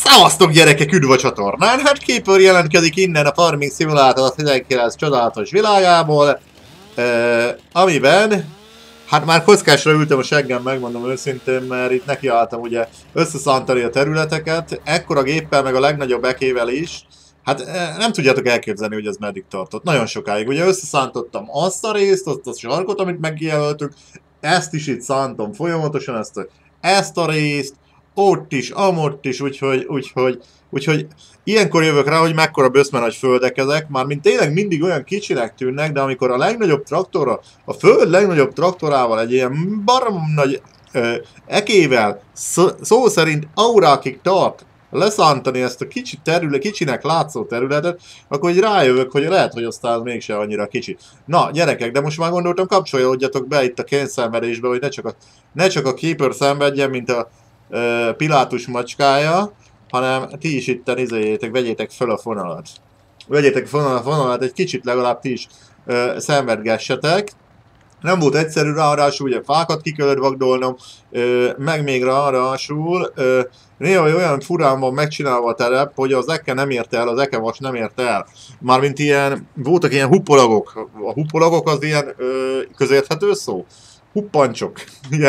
Szevasztok gyerekek, üdv a csatornán! Hát Keeper jelentkezik innen a Farming Simulator 19 csodálatos világából, amiben, hát már kockásra ültem a seggem, megmondom őszintén, mert itt nekiálltam ugye összeszántani a területeket, ekkora géppel meg a legnagyobb ekével is. Hát nem tudjátok elképzelni, hogy ez meddig tartott. Nagyon sokáig. Ugye összeszántottam azt a részt, azt a sarkot, amit megjelöltük, ezt is itt szántom folyamatosan, ezt a részt, ott is, amott is, úgyhogy ilyenkor jövök rá, hogy mekkora böszme nagy földek ezek, mármint tényleg mindig olyan kicsinek tűnnek, de amikor a legnagyobb traktorra, a föld legnagyobb traktorával egy ilyen barom nagy ekével, szó szerint aurákig tart leszántani ezt a kicsinek látszó területet, akkor így rájövök, hogy lehet, hogy aztán mégse annyira kicsi. Na, gyerekek, de most már gondoltam, kapcsolódjatok be itt a kényszenvedésbe, hogy ne csak a Keeper szenvedjen, mint a Pilátus macskája, hanem ti is itten izéljétek, vegyétek fel a fonalat. Vegyétek fel a fonalat, egy kicsit legalább ti is szenvedgessetek. Nem volt egyszerű, ráadásul ugye fákat ki kellett vagdolnom, meg még ráadásul néha olyan furán van megcsinálva a terep, hogy az eke nem érte el, az ekevas nem érte el. Mármint ilyen, voltak ilyen huppolagok. A huppolagok az ilyen közérthető szó? Huppancsok.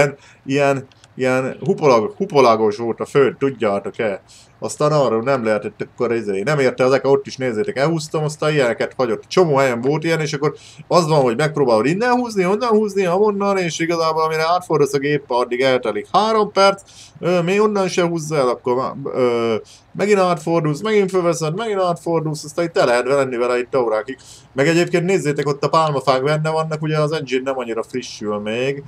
Ilyen hupolagos volt a föld, tudjátok-e? Aztán arról nem lehetett akkor nem érte ezek, ott is nézzétek, elhúztam, aztán ilyeneket hagyott. Csomó helyen volt ilyen, és akkor az van, hogy megpróbálod innen húzni, onnan húzni, amonnan, és igazából amire átfordulsz a géppel, addig eltelik 3 perc, még onnan se húzza el, akkor megint átfordulsz, megint fölveszed, megint átfordulsz, aztán itt el lehet lenni vele itt órákig. Meg egyébként nézzétek, ott a pálmafák benne vannak, ugye az engine nem annyira frissül még.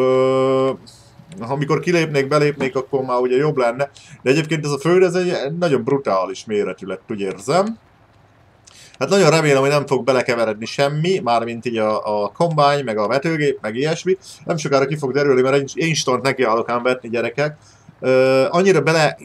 Amikor kilépnék, belépnék, akkor már ugye jobb lenne. De egyébként ez a föld, ez egy nagyon brutális méretű lett, úgy érzem. Hát nagyon remélem, hogy nem fog belekeveredni semmi, mármint így a kombány, meg a vetőgép, meg ilyesmi. Nem sokára ki fog derülni, mert instant nekiállok ám vetni, gyerekek. Annyira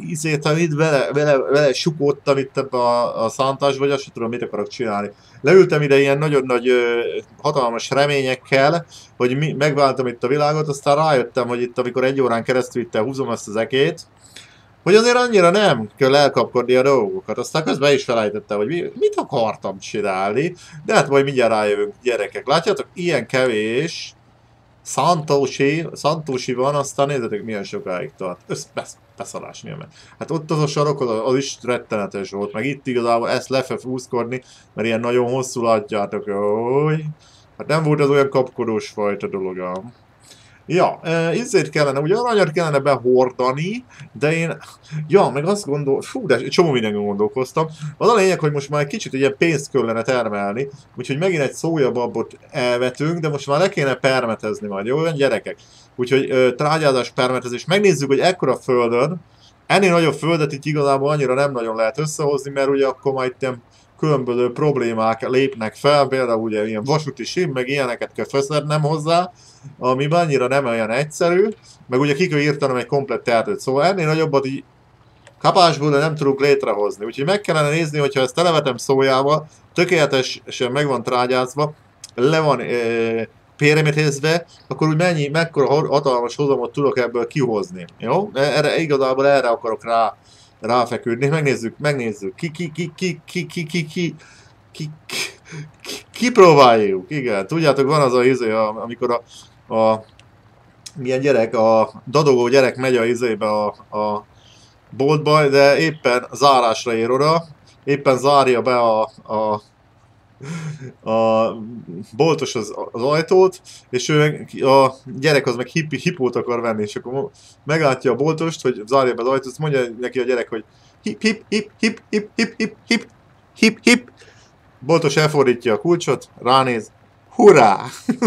bele sukódtam itt ebbe a szántásba, vagy azt sem tudom, mit akarok csinálni. Leültem ide ilyen nagyon nagy, hatalmas reményekkel, hogy megváltam itt a világot, aztán rájöttem, hogy itt, amikor 1 órán keresztül itt húzom ezt az ekét, hogy azért annyira nem kell elkapkodni a dolgokat. Aztán közben is felejtettem, hogy mit akartam csinálni, de hát majd mindjárt rájövünk, gyerekek. Látjátok, ilyen kevés Santoshi van, aztán nézzetek milyen sokáig tart. Beszarás nyilván. Hát ott az a sarok, az is rettenetes volt, meg itt igazából ezt lefefúszkodni, mert ilyen nagyon hosszú látjátok, hogy hát nem volt az olyan kapkodós fajta dolog. Ja, izzét kellene, ugye aranyat kellene behordani, de én, ja, meg azt de csomó mindenben gondolkoztam. Az a lényeg, hogy most már egy kicsit ilyen pénzt kellene termelni, úgyhogy megint egy szójababot elvetünk, de most már le kéne permetezni majd, jó, olyan gyerekek? Úgyhogy trágyázás, permetezés, megnézzük, hogy ekkora földön, ennél nagyobb földet itt igazából annyira nem nagyon lehet összehozni, mert ugye akkor majd ilyen különböző problémák lépnek fel, például ugye ilyen vasúti sim, meg ilyeneket kell feszednem hozzá, ami annyira nem olyan egyszerű, meg ugye ki kell írtanom egy komplett erdőt, szóval ennél nagyobbat így kapásból nem tudunk létrehozni, úgyhogy meg kellene nézni, hogyha ezt televetem szójával, tökéletesen meg van trágyázva, le van permetezve, akkor úgy mekkora hatalmas hozamot tudok ebből kihozni, jó? Igazából erre akarok ráfeküdni, megnézzük, kipróbáljuk, igen, tudjátok, van az a amikor milyen gyerek, a dadogó gyerek megy a a boltba, de éppen zárásra ér oda, éppen zárja be a boltos az ajtót, és a gyerek az meg hipót akar venni, és akkor meglátja a boltost, hogy zárja be az ajtót, mondja neki a gyerek, hogy hip. Boltos elfordítja a kulcsot, ránéz, hurrá!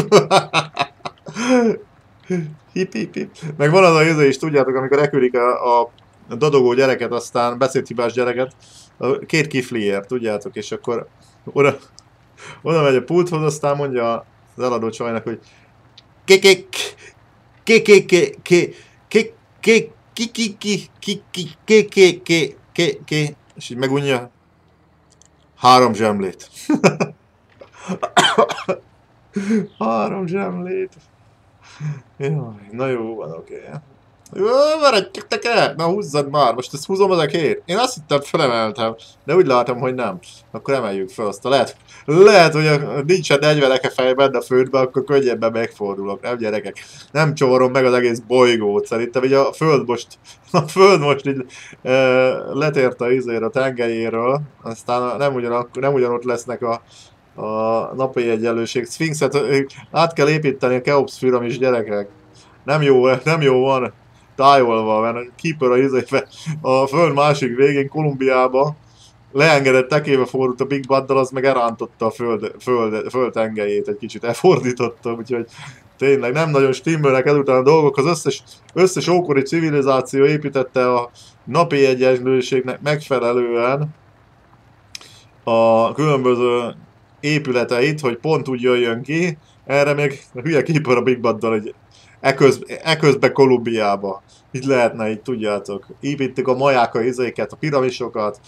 hip. Meg van az a jövő is, tudjátok, amikor elküldik a dadogó gyereket, aztán beszédhibás gyereket, a 2 kifliért, tudjátok, és akkor oda megy a pulthoz, aztán mondja az eladó csajnak, hogy és így megunja 3 zsemlét. 3 zsemlét. Jaj, na jó van, oké. Veredjetek el! Na húzzad már, most ezt húzom ezekért. Én azt hittem felemeltem, de úgy látom, hogy nem. Akkor emeljük fel azt. Lehet, hogy nincsen 40 fejben a földben, akkor könnyebben megfordulok, nem gyerekek? Nem csavarom meg az egész bolygót, szerintem így a föld most így letért a izér a tengelyéről, aztán nem ugyanott lesznek a napi egyenlőség. Sphinxet át kell építeni a Keops piramis, gyerekek. Nem jó van tájolva, mert Keeper a föld másik végén, Kolumbiába leengedett tekébe fordult a Big Baddal, az meg elrántotta a föld tengelyét egy kicsit, elfordította, úgyhogy tényleg nem nagyon stimmelnek ezután a dolgok. Az összes ókori civilizáció építette a napi egyenlőségnek megfelelően a különböző épületeit, hogy pont úgy jöjjön ki. Erre még a hülye Keeper a Big Baddal egy eközben Kolumbiába. Így lehetne, így tudjátok. Építik a maják a izéket, a piramisokat,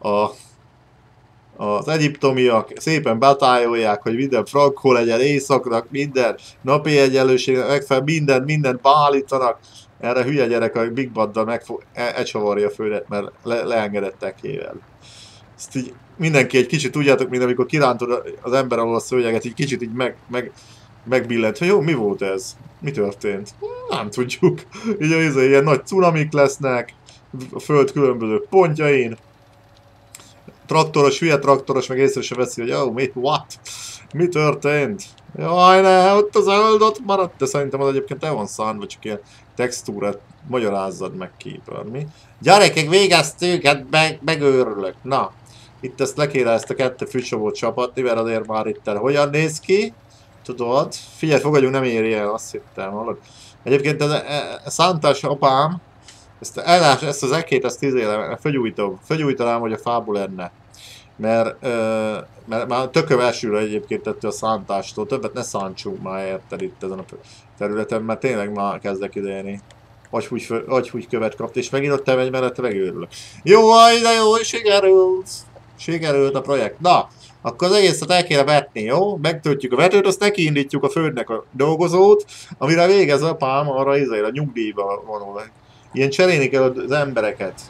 az egyiptomiak szépen betájolják, hogy minden frankó legyen, éjszaknak, minden napi egyenlőségnek megfelel, mindent beállítanak. Erre hülye gyerek a Big Baddal ecsavarja a földet, mert leengedett tekével. Ezt így mindenki egy kicsit tudjátok, mint amikor kirántod az ember alól a szőnyeget, így kicsit így megbillent, hogy jó, mi volt ez? Mi történt? Nem tudjuk. Így ilyen nagy cunamik lesznek, a föld különböző pontjain. Hülye traktoros meg észre se veszi, hogy jó, mi történt? Jaj, ne, ott az zöld ott maradt, de szerintem az egyébként el van szánva, csak ilyen textúrát magyarázzad meg Keeper, mi? Gyerekek, végeztük, hát megőrülök. Na, itt ezt le kéne ezt a 2 fücsovót csapatni, mert azért már itt hogyan néz ki? Tudod? Figyelj, fogadjunk, nem éri el, azt hittem, hallod? Egyébként ez a szántás apám, ezt az ekét, ezt fölgyújtanám, hogy a fából lenne. Mert már tököm elsőre egyébként ettől a szántástól, többet ne szántsunk már, érted, itt ezen a területen, mert tényleg már kezdek idejeni. Agyhúgy követ kapt, és megint ott megy mellette, megőrülök. Jó, de jó, sikerült a projekt. Na, akkor az egészet el kéne vetni, jó? Megtöltjük a vetőt, azt nekiindítjuk a földnek a dolgozót, amire végez apám arra a nyugdíjba vonul. Ilyen cserélni kell az embereket.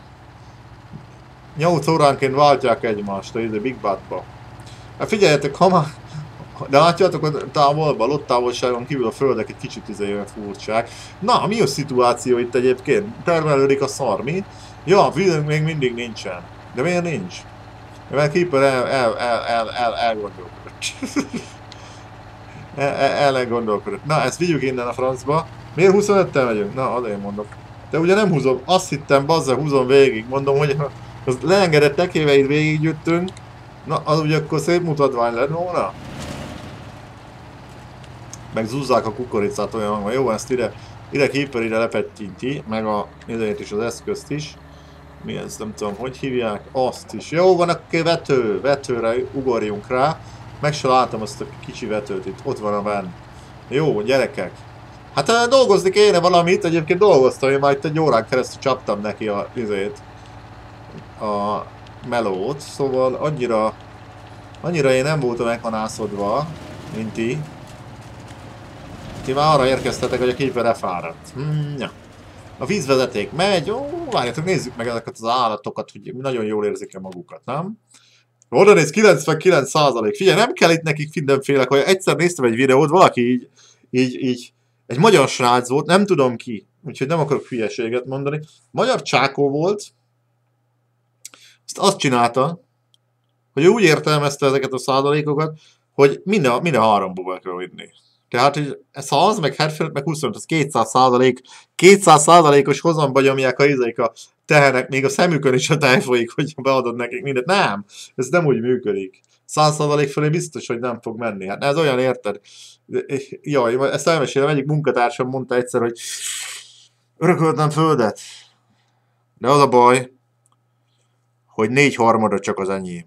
8 óránként váltják egymást a Big Badba. Hát figyeljetek, de látjátok a távolban, ott távolságon kívül a földek egy kicsit olyan furcsák. Na, mi a szituáció itt egyébként? Termelődik a szar, mi? Ja, vízünk még mindig nincsen. De miért nincs? Mert Keeper elgondolkodott. Na, ezt vigyük innen a francba. Miért 25-tel megyünk? Na, azért mondok. De ugye nem húzom, azt hittem, bazza, húzom végig. Mondom, hogy az leengedett tekéveid végiggyűjtünk. Na, az ugye akkor szép mutatvány lett volna. Meg zúzzák a kukoricát olyan van. Jó, ezt ide Keeper ide lepettinti, meg idejét is, az eszközt is. Mi ez, nem tudom, hogy hívják, azt is. Jó van, akkor vetőre ugorjunk rá. Meg se látom azt a kicsi vetőt itt, ott van a benn. Jó, gyerekek. Hát dolgozni kéne valamit, egyébként dolgoztam, én már itt egy órán keresztül csaptam neki a melót, szóval annyira én nem voltam meghanászodva, mint ti. Ti már arra érkeztetek, hogy a Keeper elfáradt. Ja. A vízvezeték megy, ó, várjátok, nézzük meg ezeket az állatokat, hogy nagyon jól érzik magukat, nem? Oda néz, 99%. Figyelj, nem kell itt nekik mindenféle, hogy egyszer néztem egy videót, valaki így egy magyar srác volt, nem tudom ki, úgyhogy nem akarok hülyeséget mondani. Magyar csákó volt, azt csinálta, hogy úgy értelmezte ezeket a százalékokat, hogy minden 3-ból kell vinni. Tehát, hogy 100, meg 75, meg 25, az 200%, 200%-os hozamba nyomják a tehenek, még a szemükön is a tej folyik, hogy beadod nekik mindent. Nem, ez nem úgy működik. 100% fölé biztos, hogy nem fog menni. Hát ez olyan, érted? Jaj, ezt elmesélem, egyik munkatársam mondta egyszer, hogy örököltem földet. De az a baj, hogy 4/3 csak az enyém.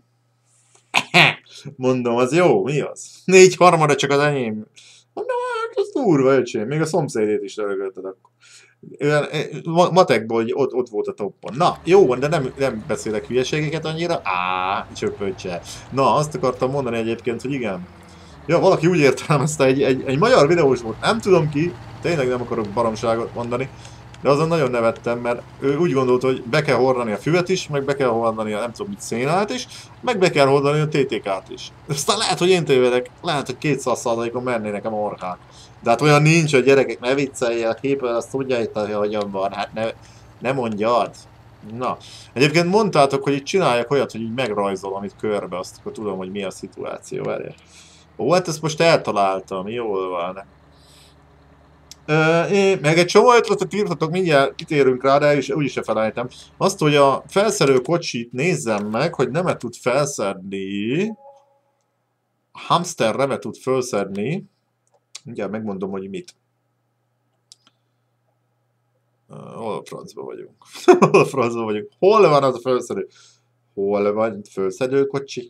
Mondom, az jó, mi az? 4/3 csak az enyém. Mondom, hát az durva, öcsém. Még a szomszédét is örökölted akkor. Matekból ott volt a toppon. Na, jó van, de nem beszélek hülyeségeket annyira. Csöpöccse. Na, azt akartam mondani egyébként, hogy igen. Ja, valaki úgy értelmezte, egy magyar videós volt, nem tudom ki, tényleg nem akarok baromságot mondani, De azon nagyon nevettem, mert ő úgy gondolta, hogy be kell hordani a füvet is, meg be kell hordani a nem tudom mit szénát is, meg be kell hordani a TTK-t is. Aztán lehet, hogy én tévedek, lehet, hogy 200%-on mennének a marhák. De hát olyan nincs, hogy gyerekek, ne viccelje a képen, azt tudja itt, hogy hogyan van, hát ne mondjad. Na, egyébként mondtátok, hogy itt csináljak olyat, hogy így megrajzolom itt körbe, azt akkor tudom, hogy mi a szituáció, várjál. Ó, hát ezt most eltaláltam, jól van. Meg egy csomó ötletet írtatok, mindjárt kitérünk rá, de úgyis se felejtem. Azt, hogy a felszerelő kocsit nézzem meg, hogy nem tud felszedni. A hamsterre nem tud felszedni. Mindjárt megmondom, hogy mit. Hol a francba vagyunk? Hol a francba vagyunk? Hol van az a felszedő? Hol van felszedő kocsi?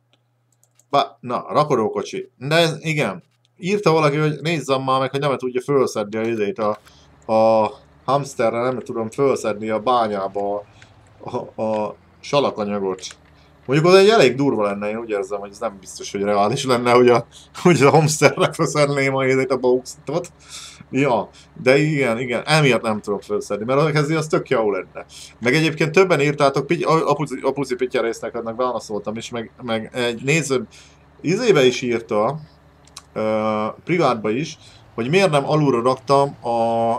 Na, rakodókocsi. De ez, igen. Írta valaki, hogy nézzem már meg, hogy nem tudja felszedni a izét a hamsterre, nem tudom felszedni a bányába a salakanyagot. Mondjuk az egy elég durva lenne, én úgy érzem, hogy ez nem biztos, hogy reális lenne, hogy a hamsterre felszedném a bauxitot. Ja, de igen, emiatt nem tudom felszedni, mert kezdi az tök jó lenne. Meg egyébként többen írtátok, a Puci Pitya résznek annak válaszoltam is, meg egy néző izébe is írta, privátba is, hogy miért nem alulra raktam a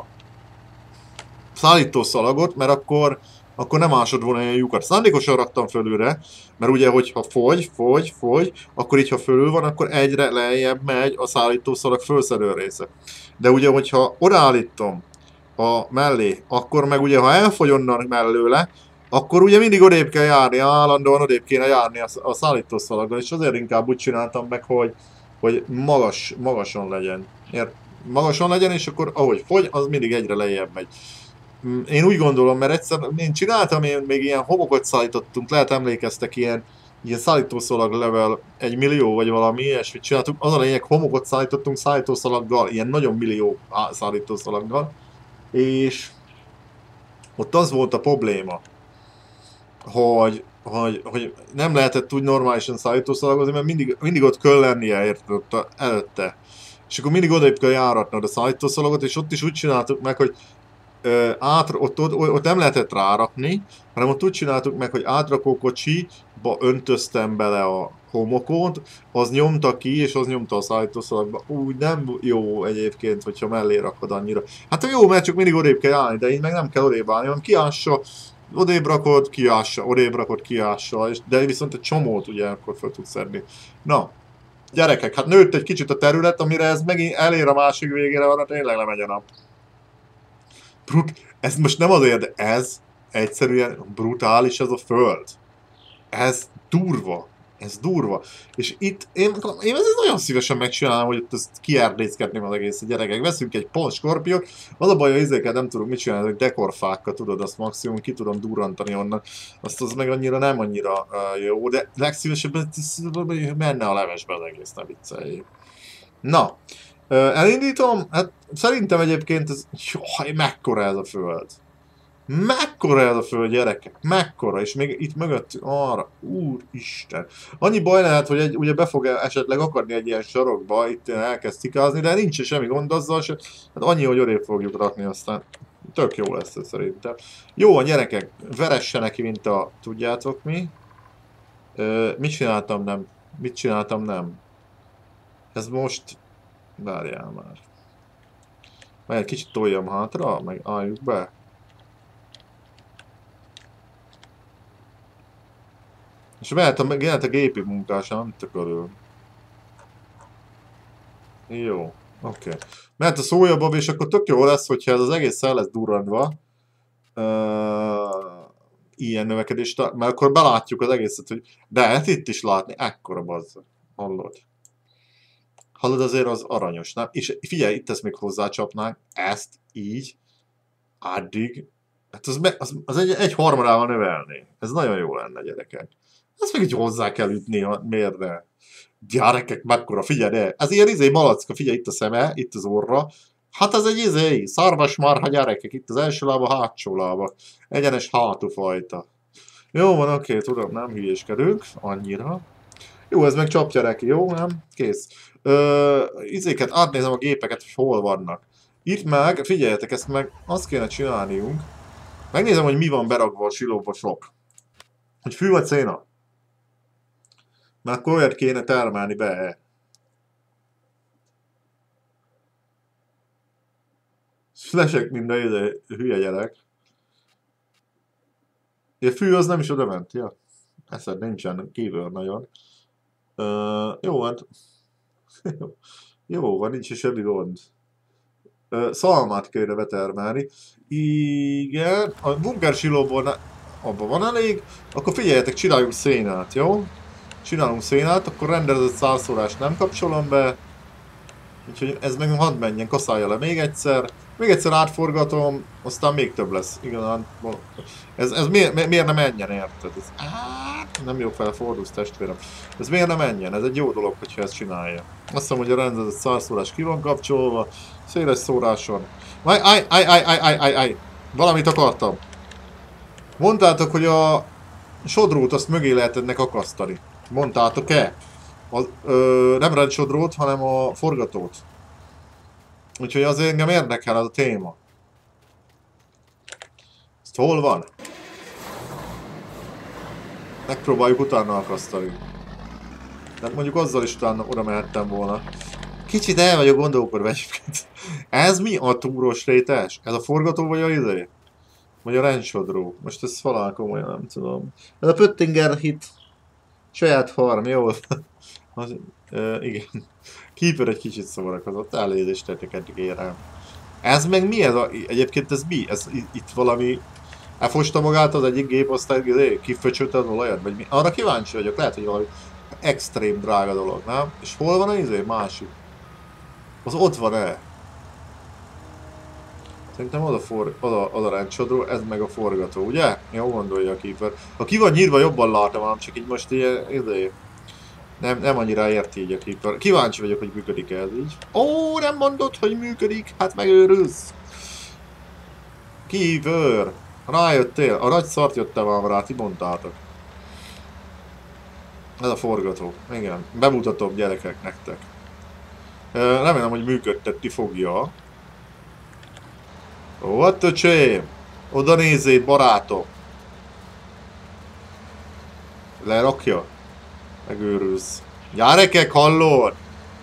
szállítószalagot, mert akkor nem ásod volna ilyen lyukat. Szándékosan raktam fölülre, mert ugye, hogyha fogy, akkor így, ha fölül van, akkor egyre lejjebb megy a szállítószalag fölszedő része. De ugye, hogyha odaállítom a mellé, akkor meg ugye, ha elfogy onnan mellőle, akkor ugye mindig odébb kell járni, állandóan odébb kéne járni a szállítószalaggal, és azért inkább úgy csináltam meg, hogy magason legyen. Magason legyen, és akkor ahogy fogy, az mindig egyre lejjebb megy. Én úgy gondolom, mert egyszer én csináltam, én még ilyen homokot szállítottunk, lehet emlékeztek, ilyen szállítószalag level 1 millió vagy valami ilyesmit csináltunk. Az a lényeg, homokot szállítottunk szállítószalaggal, ilyen nagyon millió szállítószalaggal, és ott az volt a probléma, hogy nem lehetett úgy normálisan szállítószalagozni, mert mindig ott kell lennie, érted, előtte. És akkor mindig odébb kell járatnod a szállítószalagot, és ott is úgy csináltuk meg, hogy ott nem lehetett rárakni, hanem ott úgy csináltuk meg, hogy átrakókocsiba öntöztem bele a homokot, az nyomta ki, és az nyomta a szállítószalagba. Úgy nem jó egyébként, hogyha mellé rakod annyira. Hát jó, mert csak mindig odébb kell állni, de így meg nem kell odébb állni, hanem kiássa, odébb rakod, kiássa, odébb rakod, kiássa, de viszont egy csomót ugye akkor fel tudsz szedni. Na, gyerekek, hát nőtt egy kicsit a terület, amire ez megint elér a másik végére, van, tényleg lemegy a nap. Ez most nem azért, de ez egyszerűen brutális, ez a föld. Ez durva. Ez durva. És itt én ezt nagyon szívesen megcsinálom, hogy itt ezt kiárdészkedném az egész gyerekek. Veszünk egy pont skorpiót, az a baj, hogy izéket nem tudok mit csinálni, hogy dekorfákkal tudod, azt maximum ki tudom durrantani onnan. Azt az meg annyira nem annyira jó, de legszívesebben menne a levesbe az egész, ne vicceljék. Na, elindítom, hát szerintem egyébként ez, jaj, mekkora ez a föld. Mekkora ez a föld, gyerekek, mekkora, és még itt mögött arra, úristen. Annyi baj lehet, hogy ugye be fog esetleg akadni egy ilyen sarokba, itt elkezd cikázni, de nincs semmi gond azzal se, hát annyi, hogy odébb fogjuk rakni, aztán tök jó lesz ez szerintem. Jó a gyerekek, veresse neki, mint a, tudjátok mi? Mit csináltam nem? Mit csináltam nem? Ez most... Várjál már. Majd egy kicsit toljam hátra, meg álljuk be. És mehet a gépi munkás, nem tökölő. Jó, oké. Mehet a szójabab, és akkor tök jó lesz, hogyha ez az egész el lesz durrantva. Ilyen növekedést, mert akkor belátjuk az egészet, hogy... De hát itt is látni, ekkora bazzak. Hallod? Hallod, azért az aranyos, nem? És figyelj, itt ezt még hozzácsapnánk, ezt így, addig, hát az egy harmadával növelni. Ez nagyon jó lenne, gyerekek. Ezt meg így hozzá kell ütni, miért ne? Gyerekek, mekkora, figyelj, de ez ilyen malacka, figyelj, itt a szeme, itt az orra. Hát ez egy szarvasmarha, gyerekek, itt az első lába, hátsó lába. Egyenes hátúfajta. Jó van, oké, tudom, nem hülyéskedünk, annyira. Jó, ez meg csapja neki, jó, nem? Kész. Izéket, átnézem a gépeket, hogy hol vannak. Itt meg, figyeljetek, ezt meg azt kéne csinálniunk. Megnézem, hogy mi van berakva a silóba sok. Hogy fű vagy széna? Mert akkor olyat kéne termelni be. Lesek minden ide, hülye gyerek. A fű az nem is oda ment, ja. Eszed nincsen kívül nagyon. Jó, hát... Jó van, nincs is semmi gond. Szalmát kéne betermelni. Igen, a bunker silóból abban van elég. Akkor figyeljetek, csináljunk szénát, jó? Csinálunk szénát, akkor rendelezett százszórást nem kapcsolom be. Úgyhogy ez meg hadd menjen, kaszálja le még egyszer. Még egyszer átforgatom, aztán még több lesz. Igazán, ez miért nem menjen, érted? Nem jó felfordulsz, testvérem. Ez miért nem menjen? Ez egy jó dolog, hogyha ezt csinálja. Azt hiszem, hogy a rendezett százszórás ki van kapcsolva. Széles szóráson. Aj. Valamit akartam. Mondtátok, hogy a sodrót azt mögé lehet ennek akasztani. Mondtátok-e? Nem rendsodrót, hanem a forgatót. Úgyhogy azért engem érdekel az a téma. Ezt hol van? Megpróbáljuk utána akasztani. Tehát mondjuk azzal is utána oda mehettem volna. Kicsit el vagyok gondolkodva egyébként. Ez mi a túros rétes? Ez a forgató vagy a izé? Vagy a rendsodró? Most ez falán komolyan nem tudom. Ez a Pöttinger hit. Saját farm, jó? Igen. Keeper egy kicsit szórakozott, elnézést tettek eddig érem. Ez meg mi ez egyébként ez mi? Ez itt valami... Elfosta magát az egyik gép, aztán kiföcsölte az olajat, vagy mi? Arra kíváncsi vagyok, lehet, hogy valami extrém drága dolog, nem? És hol van az másik? Az ott van-e? Szerintem az a rendsodró, ez meg a forgató, ugye? Jó gondolja a Keeper. Ha ki van nyírva, jobban látom, hanem csak így most ilyen, nem annyira érti így a Keeper. Kíváncsi vagyok, hogy működik ez így. Ó, nem mondod, hogy működik? Hát megőrülsz! Keeper! Rájöttél? A nagy szart jöttem már rá, ti mondtátok. Ez a forgató. Igen, bemutatom gyerekek nektek. Remélem, hogy működtetni fogja. Ó, hát öcsém! Oda nézzél, barátom! Lerakja? Megőrülsz. Gyerekek, hallod?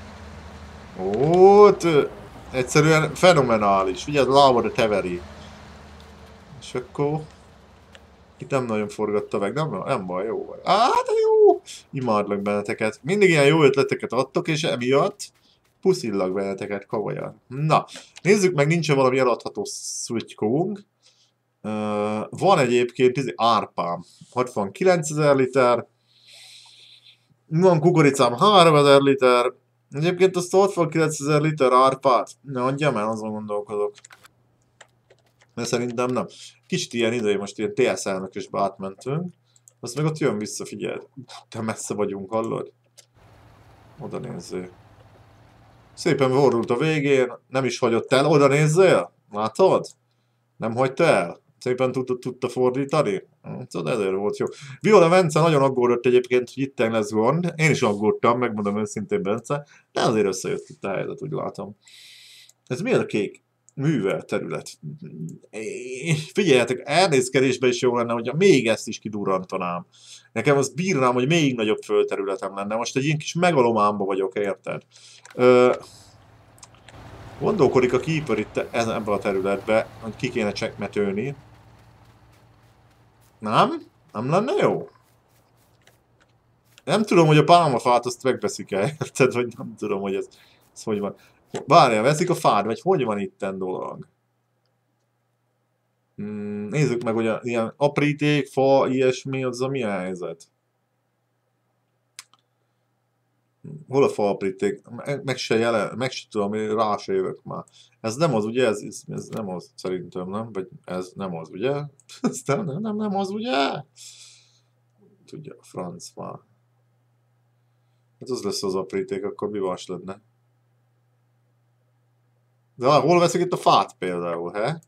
Ó, egyszerűen fenomenális. Figyelj, lábad teveri. És akkor... Itt nem nagyon forgatta meg, nem baj, jó van. De jó! Imádlak benneteket. Mindig ilyen jó ötleteket adtok, és emiatt puszillak benneteket komolyan. Na, nézzük meg, nincs valami eladható szutykónk. Van egyébként árpám. 69 000 liter. Van kukoricám 3000 liter. Egyébként azt 69 000 liter árpát. Ne adjam el, azon gondolkodok. De szerintem nem. Kicsit ilyen idei, most ilyen TSL-nek is átmentünk. Azt meg ott jön vissza, figyelj. Te messze vagyunk, hallod? Oda nézzél. Szépen vorult a végén, nem is hagyott el. Oda nézzél? Látod? Nem hagyta el? Szépen tudta fordítani? Tudod, ezért volt jó. Viola Bence nagyon aggódott egyébként, hogy itten lesz gond. Én is aggódtam, megmondom őszintén, Bence. De azért összejött itt a helyzet, úgy látom. Ez mi a kék? Művel terület. Figyeljetek, elnézkedésben is jó lenne, hogyha még ezt is kidurrantanám. Nekem azt bírnám, hogy még nagyobb földterületem lenne. Most egy ilyen kis megalomámba vagyok, érted? Gondolkodik a Keeper itt ebben a területben, hogy ki kéne csekmetőni. Nem? Nem lenne jó? Nem tudom, hogy a pálmafát azt megveszik-e, érted? Vagy nem tudom, hogy ez hogy van. Várjál, veszik a fád, vagy hogy van itten dolog? Nézzük meg, hogy ilyen apríték, fa, ilyesmi, az a milyen helyzet? Hol a fa apríték? Meg se tudom, rá se jövök már. Ez nem az, ugye? Ez nem az, szerintem, nem? Vagy ez nem az, ugye? Ez nem az, ugye? Tudja, a franc már. Hát az lesz az apríték, akkor mi vas lenne? De hol veszik itt a fát például, he?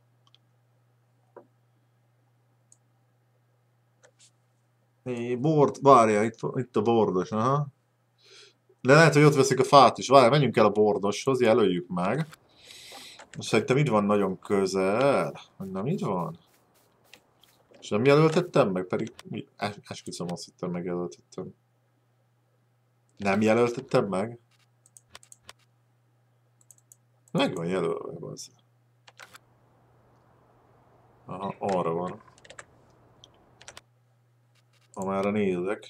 Várjál, itt a bordos, aha. De lehet, hogy ott veszik a fát is. Várjál, menjünk el a bordoshoz, jelöljük meg. Szerintem itt van nagyon közel. Hogy nem itt van? És nem jelöltettem meg? Pedig esküszöm, azt hittem megjelöltettem. Nem jelöltettem meg? Meg van jelölve az. Aha, arra van. Amára nézek.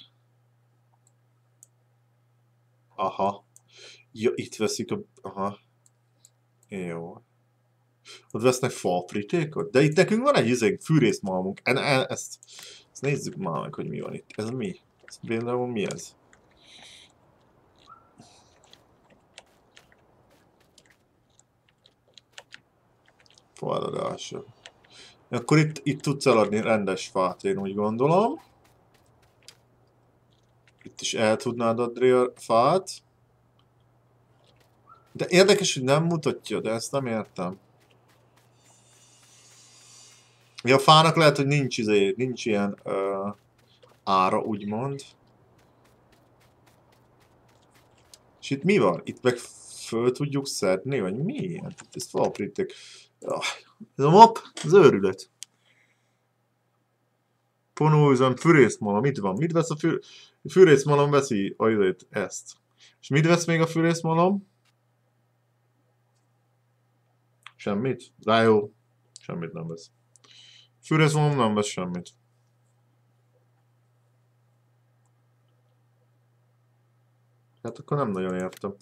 Aha. Ja, itt veszik a... Aha. Jó. Ott vesznek faaprítékot? De itt nekünk van egy fűrészmalmunk. Ezt nézzük már meg, hogy mi van itt. Ez mi? Ez például mi ez? Faladása. Akkor itt tudsz eladni rendes fát, én úgy gondolom. Itt is el tudnád adni a fát. De érdekes, hogy nem mutatja, de ezt nem értem. Ja, a fának lehet, hogy nincs ilyen ára, úgymond. És itt mi van? Itt meg föl tudjuk szedni, vagy mi? Hát itt ezt felapríték. Ez a map, az őrület. Ponóüzem, fűrészmalom, itt van. Mit vesz a fűrészmalom? Veszi ezt. És mit vesz még a fűrészmalom? Semmit? De jó. Semmit nem vesz. Fűrészmalom nem vesz semmit. Hát akkor nem nagyon értem.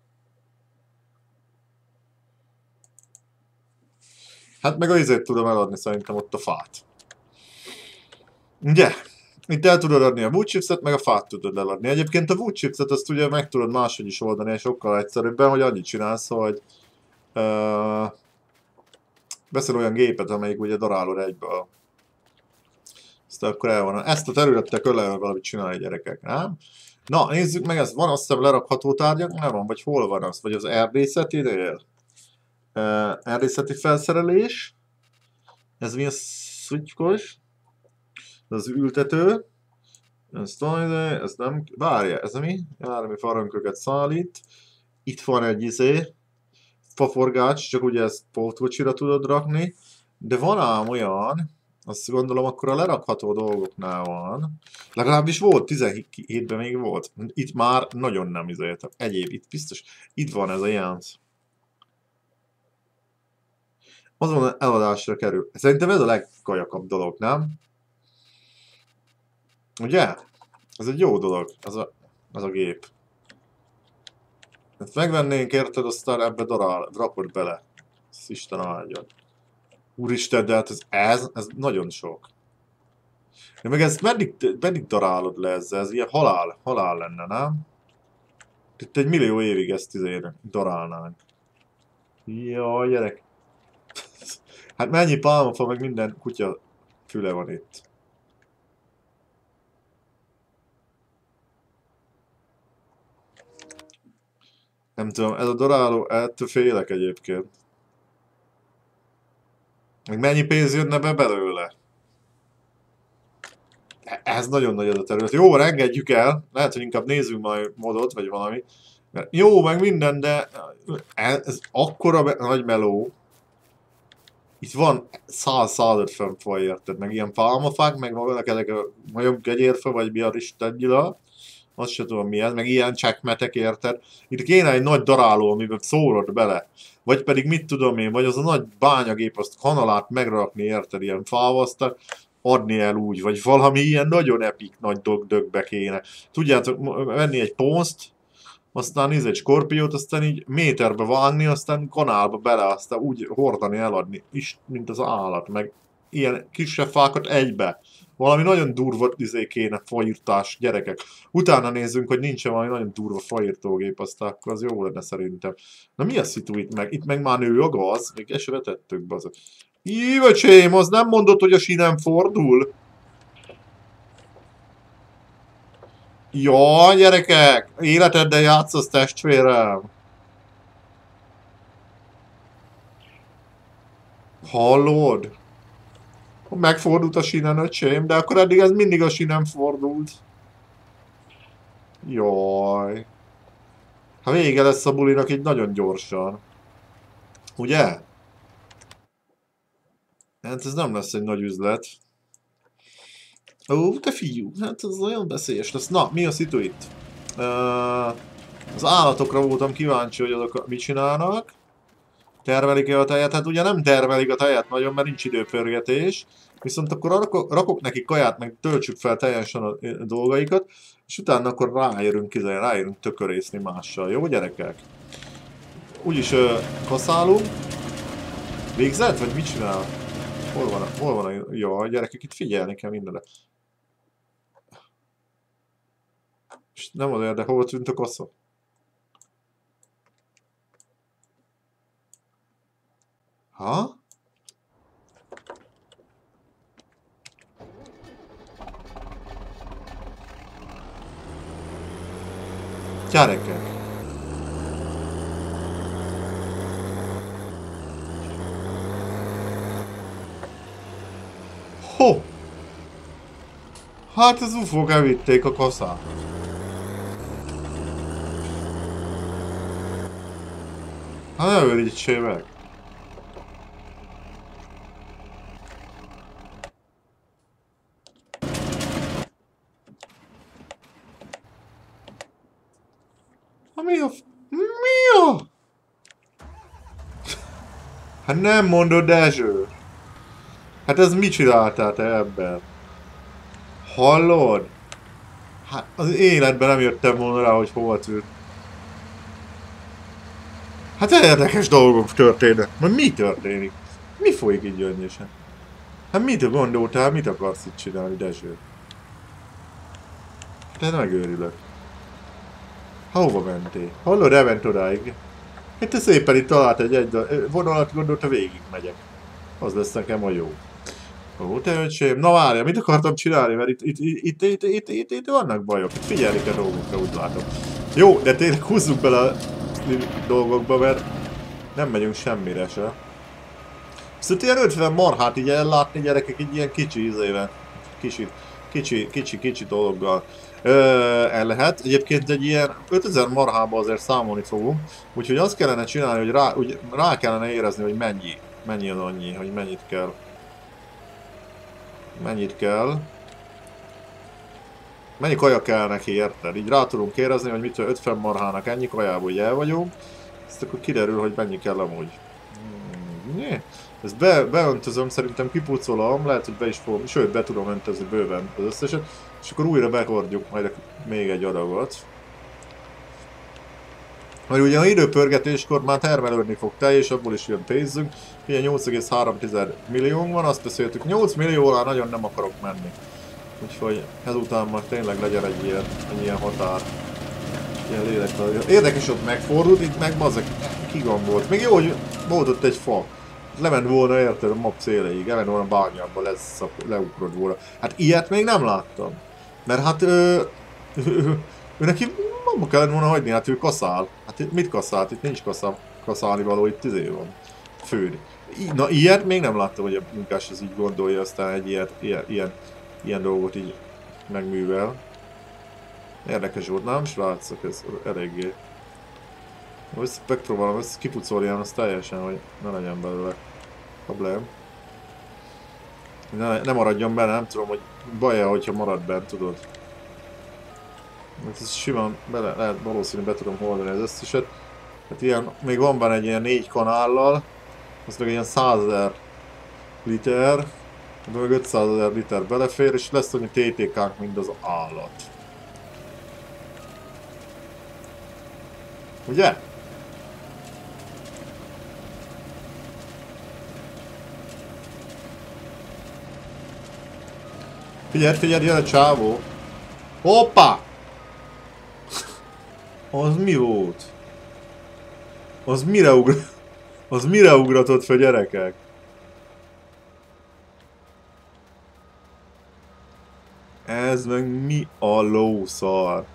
Hát meg a tudom eladni szerintem ott a fát. Ugye? Itt el tudod adni a wood chipset, meg a fát tudod eladni. Egyébként a wood chipset azt ugye meg tudod máshogy is oldani, és sokkal egyszerűbben, hogy annyit csinálsz, hogy veszel olyan gépet, amelyik ugye darálod egyből. Aztán akkor el van. Ezt a területtel kell valamit csinálni, gyerekek, nem? Na, nézzük meg, ez van azt hiszem lerakható tárgyak? Nem van, vagy hol van az? Vagy az erdészetinél? Erdészeti felszerelés. Ez mi a szutykos? Az ültető. Ez nem... Várja, ez mi? Jármi farönköket szállít. Itt van egy faforgács, csak ugye ezt pótkocsira tudod rakni. De van ám olyan, azt gondolom akkor a lerakható dolgoknál van. Legalábbis volt, 17-ben még volt. Itt már nagyon nem egyéb, itt biztos. Itt van ez a Jánz. Azon eladásra kerül. Szerintem ez a legkajakabb dolog, nem? Ugye? Ez egy jó dolog, ez a gép. Hát megvennénk, érted, aztán ebbe rakod bele. Ezt Isten áldjon. Úristen, de hát ez nagyon sok. De meg ezt meddig darálod le ezzel? Ez ilyen halál lenne, nem? Itt 1 millió évig ezt darálnánk. Jaj, gyerek. Hát mennyi pálmafa, meg minden kutya füle van itt. Nem tudom, ez a daráló, ettől félek egyébként. Meg mennyi pénz jönne be belőle? Ez nagyon nagy az a terület. Jó, engedjük el. Lehet, hogy inkább nézzünk majd modot, vagy valami. Jó, meg minden, de ez akkora nagy meló. Itt van 100-150 faj, érted? Meg ilyen pálmafák, meg vannak ezek a nagyobb gegyérfa, vagy mi a istengyila. Azt sem tudom mi ez, meg ilyen csekkmetek, érted? Itt kéne egy nagy daráló, amiben szórod bele. Vagy pedig mit tudom én, vagy az a nagy bányagép, azt kanalát megrakni, érted? Ilyen fával, aztán adni el úgy, vagy valami ilyen nagyon epik nagy dögbe kéne. Tudjátok, venni egy pószt, aztán egy skorpiót, aztán így méterbe vágni, aztán kanálba bele, aztán úgy hordani, eladni, is, mint az állat, meg ilyen kisebb fákat egybe. Valami nagyon durva kéne, faírtás, gyerekek. Utána nézzünk, hogy nincsen valami nagyon durva faírtógép, aztán akkor az jó lenne szerintem. Na mi a szitu itt meg? Itt meg már nő a gaz, még ezt se vetettük be. Ívecsém, az nem mondod, hogy a sínen fordul? Jaj, gyerekek! Életeddel játszasz, testvérem! Hallod? Megfordult a sínen, öcsém, de akkor eddig ez mindig a sínen fordult. Jaj. Hát vége lesz a bulinak így nagyon gyorsan. Ugye? Hát ez nem lesz egy nagy üzlet. Ó, te fiú, hát ez olyan beszélyes lesz. Na, mi a szitu itt? Az állatokra voltam kíváncsi, hogy azok mit csinálnak. Termelik-e a tejet? Hát ugye nem termelik a tejet nagyon, mert nincs időpörgetés. Viszont akkor rakok nekik kaját, meg töltsük fel teljesen a dolgaikat, és utána akkor ráérünk tökörészni mással. Jó, gyerekek? Úgyis kaszálunk. Végzett? Vagy mit csinál? Hol van a... Jó, a gyerekek, itt figyelni kell mindenre. És nem oda, de hol tűnt a kasza? Ha? Gyerekek. Ho! Hát az ufók elvitték a kaszát. Hát ne őrítsél meg. Mi a... Mi a... Hát nem mondod, Dezső. Hát ez mit csináltál te ebben? Hallod? Hát az életben nem jöttem volna rá, hogy hova tűnt. Hát érdekes dolgok történnek. Majd mi történik? Mi folyik így gyöngyösen? Hát mit gondoltál, mit akarsz itt csinálni, Dezső? Te megőrülök. Hova mentél? Hallod, elment odáig. Hát te szépen itt talált egy vonalat, gondolta végig megyek. Az lesz nekem a jó. Ó, te öcsém, na várja, mit akartam csinálni, mert itt vannak bajok, itt figyelni kell dolgokra, úgy látom. Jó, de tényleg húzzuk bele a dolgokba, mert nem megyünk semmire se. Viszont ilyen 50 marhát így ellátni gyerekek, így ilyen kicsi ízével. Kicsi dologgal. El lehet. Egyébként egy ilyen 5000 marhába azért számolni fogunk. Úgyhogy azt kellene csinálni, hogy rá kellene érezni, hogy mennyi az annyi, hogy mennyit kell. Mennyi kaja kell neki, érted? Így rá tudunk érezni, hogy mitől 50 marhának ennyi kajából, hogy el vagyunk. Ezt akkor kiderül, hogy mennyi kell amúgy. Ezt beöntözöm, szerintem kipucolom, lehet, hogy be is fogom, sőt, be tudom öntözni bőven az összeset, és akkor újra behordjuk majd még egy adagot. Mert ugye a időpörgetéskor már termelődni fog tej, és abból is jön pénzünk. Ilyen 8,3 millió van, azt beszéltük, 8 millióra nagyon nem akarok menni. Úgyhogy ezután már tényleg legyen egy ilyen határ. Ilyen lélektartó. Érdekes, ott megfordult, itt meg bazzak kigambolt. Még jó, hogy volt ott egy fa. Lement volna, érted, a map széleig, elment volna bányába, leugrod volna. Hát ilyet még nem láttam. Mert hát ő neki abba kellett volna hagyni, hát ő kaszál. Hát mit kaszált? Itt nincs kaszálni való, itt van. Főni. Na ilyet még nem láttam, hogy a munkás az így gondolja, aztán egy ilyen dolgot így megművel. Érdekes volt, nem srácok, ez eléggé. Most megpróbálom ezt kipucolni, azt teljesen, hogy ne legyen belőle problém. Ne maradjon benne, nem tudom, hogy baj-e, hogyha marad bent, tudod. Mert ez simán lehet valószínűleg be tudom holdani az összeset. Hát ilyen, még van benne egy ilyen 4 kanállal, az meg ilyen 100 000 liter, meg 500 000 liter belefér, és lesz annyi TTK-nk, mint az állat. Ugye? Figyelj, jön a csávó. Hoppá! Az mi volt? Az mire ugratott fel, gyerekek? Ez meg mi a lószar?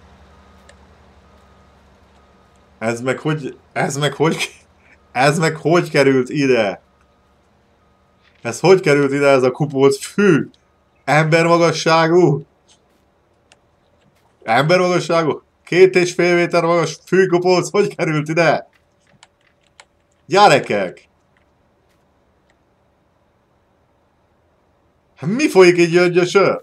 Ez meg hogy került ide? Ez hogy került ide ez a kupóc? Fű! Embermagasságú? 2,5 méter magas fűkopóc, hogy került ide? Gyerekek! Hát mi folyik így Gyöngyösön?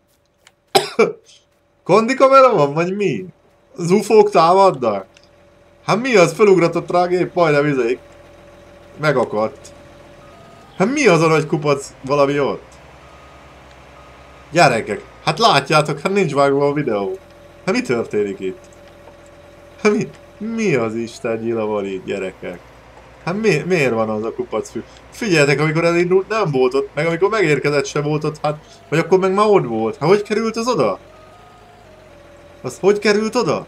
Kondi kamera van, vagy mi? Az ufók támadnak? Hát mi az? Felugratott rá a gép, majdnem izék. Megakadt. Hát mi az a nagy kupac valami ott? Gyerekek, hát látjátok, hát nincs vágva a videó. Hát mi történik itt? Hát mi az Isten gyila van itt, gyerekek? Hát miért van az a kupacfű? Figyeljetek, amikor elindult nem volt ott, meg amikor megérkezett sem volt ott, hát... Vagy akkor meg már ott volt. Hát hogy került az oda? Az hogy került oda?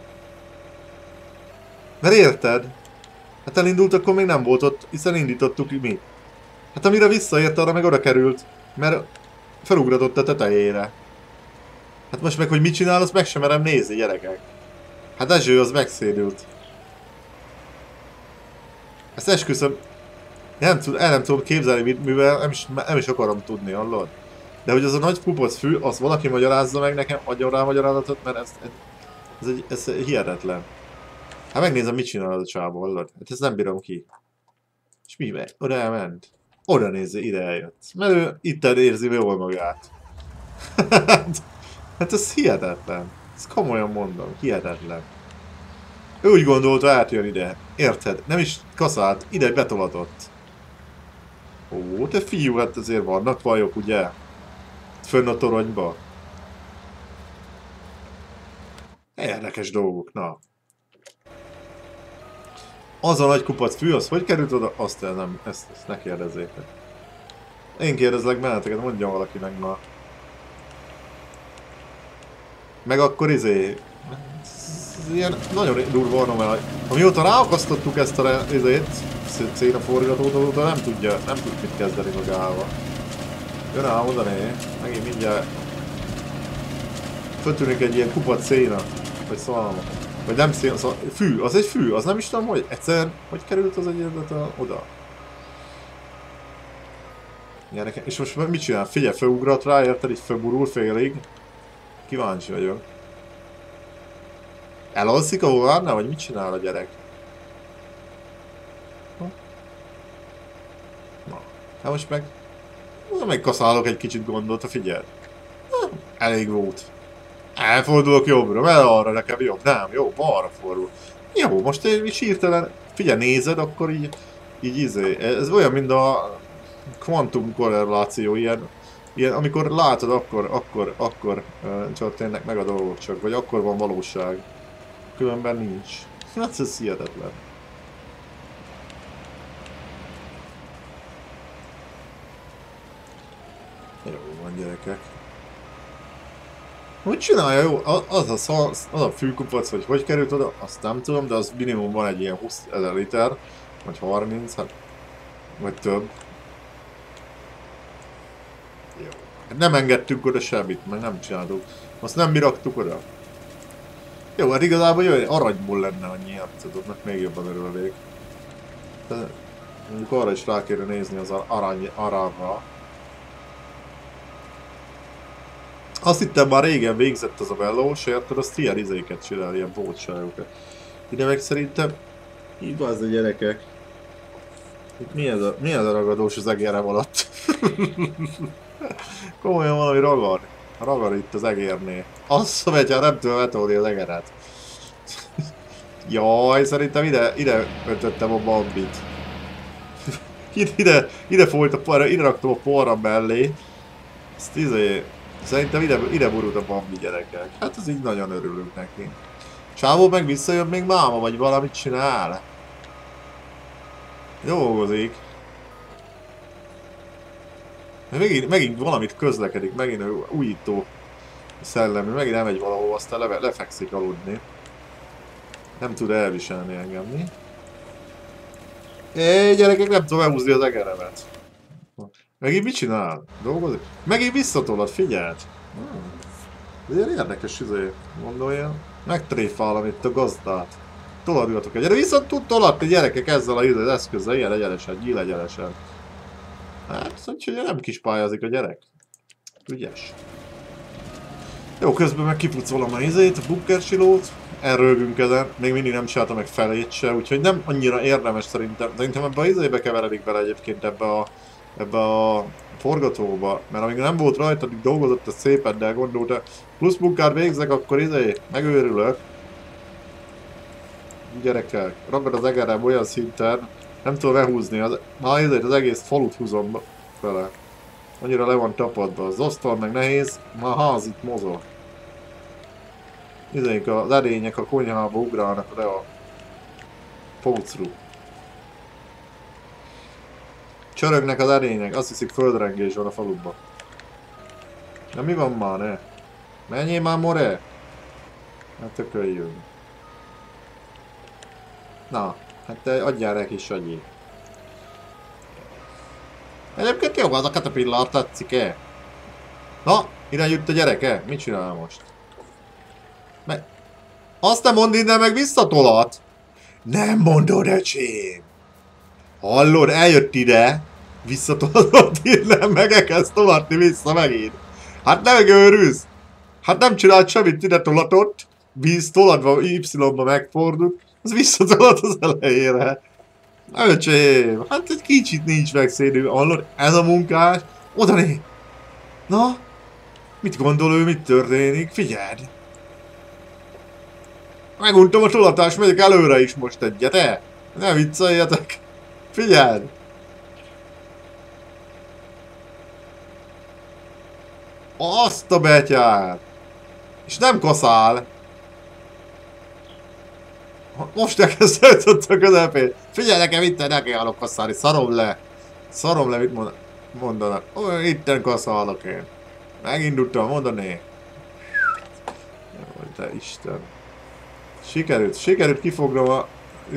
Mert érted? Hát elindult, akkor még nem volt ott, hiszen indítottuk mi. Hát amire visszaért, arra meg oda került. Mert felugratott a tetejére. Hát most meg, hogy mit csinál, azt meg sem merem nézni, gyerekek. Hát Ezső az megszédült. Ezt esküszöm... El nem tudom képzelni, mivel nem is akarom tudni, hallod? De hogy az a nagy kupac fű, azt valaki magyarázza meg nekem, adjon rá magyarázatot, mert ez hihetetlen. Hát megnézem, mit csinál az a csávó, hallod? Hát ezt nem bírom ki. És mi? Oda elment. Oda nézze, ide eljött. Mert ő itt érzi jól magát. Hát ez hihetetlen. Ezt komolyan mondom, hihetetlen. Ő úgy gondolta, átjön ide. Érted? Nem is kaszált, ide betolatott. Ó, te fiú, hát azért vannak bajok, ugye? Fönn a toronyba. Érdekes dolgok, na. Az a nagy kupac fű, az hogy került oda? Azt nem, ezt ne kérdezzétek. Én kérdezlek benneteket, mondja valaki meg ma. Meg akkor izé... Ilyen nagyon durva anomália. Amióta ráakasztottuk ezt a izét, szénaforgatót, azóta nem tud mit kezdeni magával. Jön ám odané, megint mindjárt... Föltűnik egy ilyen kupac széna, vagy szalma. Vagy nem széna, szóval fű, az egy fű, az nem is tudom, hogy egyszer, hogy került az egyedet oda. Ilyenek, és most mit csinál? Figyelj, felugrat rá, érted, így felburul félig. Kíváncsi vagyok. Elalszik a várnál, vagy mit csinál a gyerek? Na, hát most meg kaszálok egy kicsit gondot, figyelj. Elég volt. Elfordulok jobbra, mert arra nekem jobb. Nem, jó, balra fordul. Jó, most egy hirtelen, figyelj, nézed, akkor így izé. Ez olyan, mint a kvantum korreláció, ilyen amikor látod, akkor történnek meg a dolgok csak, vagy akkor van valóság. Különben nincs. Hát ez hihetetlen. Jó van, gyerekek. Hogy csinálja? Jó, az a fűkupac, hogy került oda, azt nem tudom, de az minimum van egy ilyen 20 000 liter, vagy 30, hát, vagy több. Jó. Nem engedtünk oda semmit, meg nem csináltuk. Azt nem mi raktuk oda. Jó, hát igazából jó, aranyból lenne annyi, hát tudod, mert még jobban örülnék. Mondjuk arra is rá kéne nézni az aranyra. Azt hittem már régen végzett az a mellós, érted? Azt ilyen izéket csinál, ilyen bótságokat. Ide meg szerintem... Igaz a gyerekek. Itt mi ez a ragadós az egerem alatt? Komolyan valami ragad. Ragad itt az egérnél. Azt mondja, nem tudom betolni az egeret. Jaj, szerintem ide öntöttem a bambit. ide folyt a porra, ide raktam a porra mellé. Ezt szerintem ide borult a bambi, gyerekek. Hát az így nagyon örülünk neki. Csávó meg visszajön még máma, vagy valamit csinál. Dolgozik. Megint valamit közlekedik, megint újító szellemi, megint elmegy valahol, aztán lefekszik aludni. Nem tud elviselni engem, mi? Gyerekek, nem tudom elhúzni az egeremet. Megint mit csinál? Dolgozik? Megint visszatolad, figyeld! Ez ilyen érdekes gondolja. Megtréfálom itt a gazdát. Toladjatok egyre, viszont tud toladni, gyerekek, ezzel az eszközzel, ilyen egyenesen, nyíl egyenesen. Hát, szóval nem kispályázik a gyerek. Ügyes. Jó, közben meg kipucolom a izét, a bunkersilót. Elrögünk ezen, még mindig nem csináltam meg felét se, úgyhogy nem annyira érdemes szerintem. Szerintem ebbe az izébe keveredik bele egyébként ebbe a forgatóba, mert amíg nem volt rajta, addig dolgozott a szépen, de gondolta, plusz munkát végzek, akkor megőrülök. Gyerekek, ragad az egerem olyan szinten, nem tudom lehúzni, az egész falut húzom vele. Annyira le van tapadva, az asztal meg nehéz, ma a ház itt mozog. Az edények a konyhába ugrálnak le a pócru. Csörögnek az edények, azt hiszik földrengés van a faluban. Na mi van már, ne? Menjél már, more! Hát tököljünk. Na, hát te adjál neki is agyé. Egyébként jó, az a Caterpillar tetszik-e? Na, ide jött a gyereke, mit csinál most? Azt nem mondd innen meg visszatolat! Nem mondod, öcsém! Hallod, eljött ide, visszatoladott innen, meg elkezd tolatni vissza megint. Hát nem megőrülsz! Hát nem csinált semmit, ide tolatott, víz tolatva Y-ba megfordult, az visszatolat az elejére. Öcsém, hát egy kicsit nincs megszédő, hallod, ez a munkás, oda né! Na? Mit gondol ő, mit történik? Figyeld! Meguntam a tolatást, megyek előre is most egyet, Ne vicceljetek! Figyeld! Azt a betyár! És nem kaszál! Most elkezdődött a közepén! Figyelj nekem, itten ne kell kaszálni, szarom le! Szarom le, mit mondanak? Itten kaszálok én. Megindultam mondani. Jaj, te Isten. Sikerült kifognom a...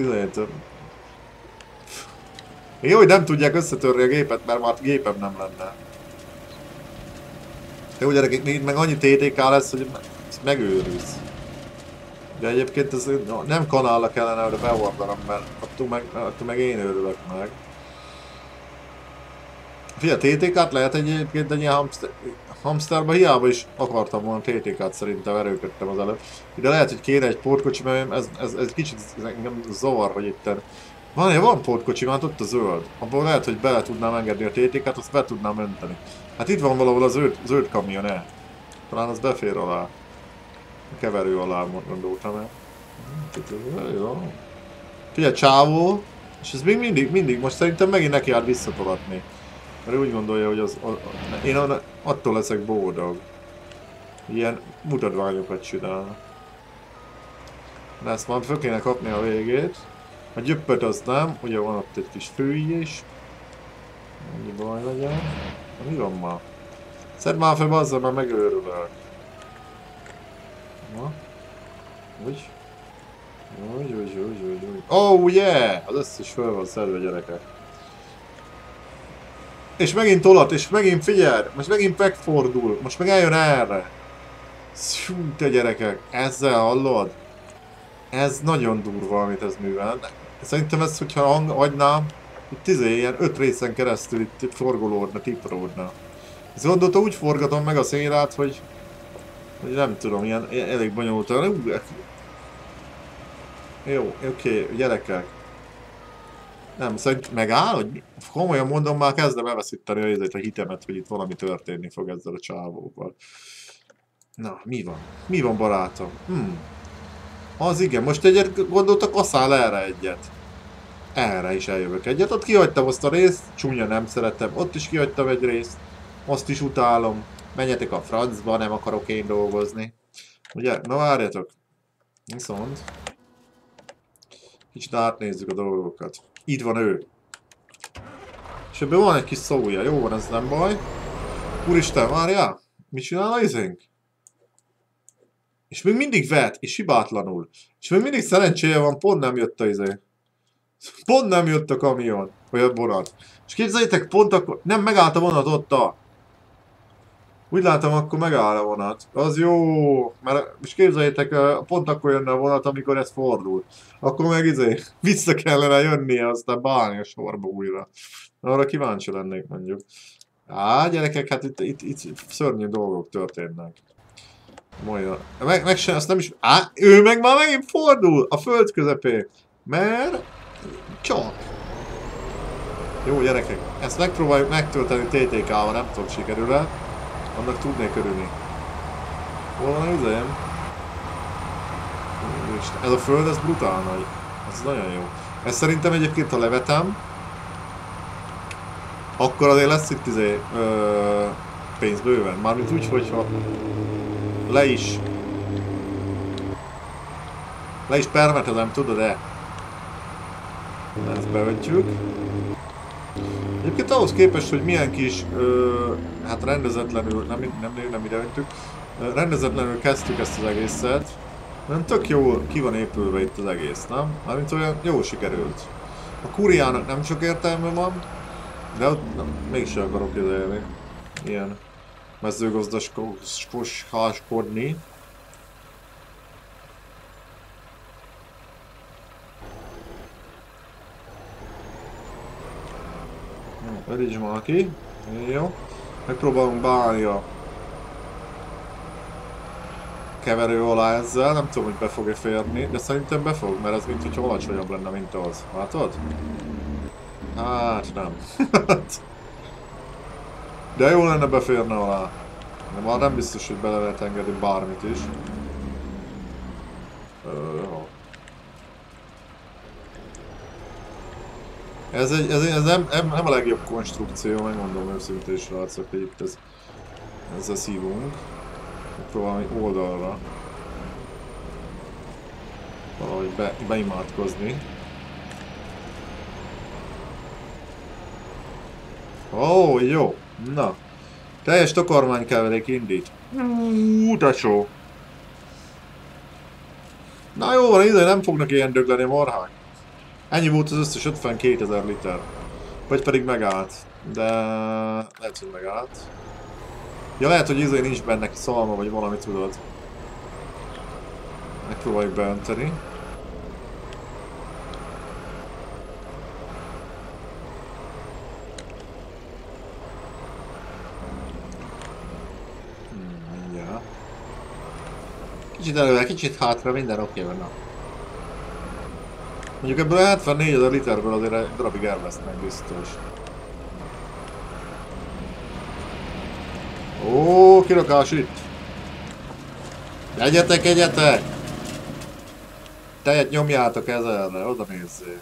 Jó, hogy nem tudják összetörni a gépet, mert már gépem nem lenne. Jó gyerekek, itt meg annyi TTK lesz, hogy megőrülsz. De egyébként ez nem kanálra kellene, hogy beordanom, mert attól meg én őrülök meg. Figyelj, TTK-t lehet egyébként egy ilyen hamsterba, hiába is akartam volna TTK-t, szerintem erőködtem az előbb. De lehet, hogy kéne egy portkocsi, mert ez kicsit engem zavar, hogy itten... Van portkocsi, hát ott a zöld. Abban lehet, hogy bele tudnám engedni a TTK-t, azt be tudnám önteni. Hát itt van valahol a zöld kamion, Talán az befér alá. A keverő alá gondoltam el. Jó. Figyelj, csávó. És ez még mindig, most szerintem megint neki áll visszatolatni. Mert ő úgy gondolja, hogy én attól leszek boldog. Ilyen mutatványokat csinál. De ezt már föl kéne kapni a végét. A gyöppöt az nem, ugye van ott egy kis fői is. Annyi baj legyen. Mi van ma? Szedd már fel, azzal már megőrülök. Na? Úgy. Oh yeah! Az összes föl van szedve, gyerekek. És megint tolat, és megint figyelj! Most megint megfordul, most meg eljön erre. Szú, te gyerekek, ezzel hallod? Ez nagyon durva, amit ez művel. Szerintem ezt, hogyha hagynám, itt ilyen 5 részen keresztül itt forgolódna, tipródna. Ezt gondolta, úgy forgatom meg a szélát, hogy nem tudom, ilyen elég bonyolultan. Jó, oké, gyerekek. Nem, szerintem megáll, hogy komolyan mondom, már kezdem elveszíteni a hitemet, hogy itt valami történni fog ezzel a csávóval. Na, mi van? Mi van, barátom? Az igen, most egyet gondoltak, kaszál erre egyet. Erre is eljövök egyet. Ott kihagytam azt a részt, csúnya nem szeretem. Ott is kihagytam egy részt. Azt is utálom. Menjetek a francba, nem akarok én dolgozni. Ugye? Na várjatok. Viszont... Kicsit átnézzük a dolgokat. Itt van ő. És ebben van egy kis szója. Jó van, ez nem baj. Úristen, várjál! Mit csinál a izénk? És még mindig vet, és hibátlanul. És még mindig szerencséje van, pont nem jött a izé. Pont nem jött a kamion, vagy a vonat. És képzeljétek, pont akkor... Nem, megállt a vonat ott a... Úgy látom, akkor megáll a vonat. Az jó, mert... És képzeljétek, pont akkor jönne a vonat, amikor ez fordul. Akkor meg izé, vissza kellene jönnie, aztán beállni a sorba újra. Arra kíváncsi lennék, mondjuk. Á, gyerekek, hát itt szörnyű dolgok történnek. Majd meg sem, azt nem is... Á, ő meg már megint fordul a föld közepén. Mert... Csak. Jó gyerekek, ezt megpróbáljuk megtölteni TTK-val, nem tudom sikerül-e. Annak tudnék örülni. Hol van az üzem? Ez a föld, ez brutál nagy. Ez nagyon jó. Ezt szerintem egyébként, ha levetem, akkor azért lesz itt pénz bőven. Mármint úgy, hogyha le is permetezem, tudod-e? Ezt beöntjük. Egyébként ahhoz képest, hogy milyen kis, hát rendezetlenül, nem ide öntjük, rendezetlenül kezdtük ezt az egészet, nem tök jó ki van épülve itt az egész, nem? Mármint olyan jó sikerült. A Kuriának nem sok értelme van, de ott mégsem akarok élni ilyen mezőgazdaskoskodni. Örítsd már ki. Jó. Megpróbálunk beállni a keverő alá ezzel. Nem tudom, hogy be fog-e férni, de szerintem be fog, mert ez mint hogyha alacsonyabb lenne, mint az. Látod? Hát nem. De jó lenne beférne alá. De már nem biztos, hogy bele lehet engedni bármit is. Ez nem a legjobb konstrukció, megmondom őszintén, srácok, hogy itt ezzel szívunk. Próbálom oldalra valahogy beimádkozni. Ó, jó! Na! Teljes takarmánykeverék indít. Tesó! Na jó van, ide nem fognak ilyen dögleni a marhák. Ennyi volt az összes 52 000 liter. Vagy pedig megállt. De lehet, hogy megállt. Ja, lehet, hogy izé nincs benne szalma, vagy valami, tudod. Megpróbáljuk beönteni. Mindjárt. Kicsit előre, kicsit hátra, minden oké van. Mondjuk ebből a 74 000 literből azért egy darabig elvesznek biztos. Ó, kirakás itt! Egyetek, egyetek! Tejet nyomjátok ezerre, oda nézzél.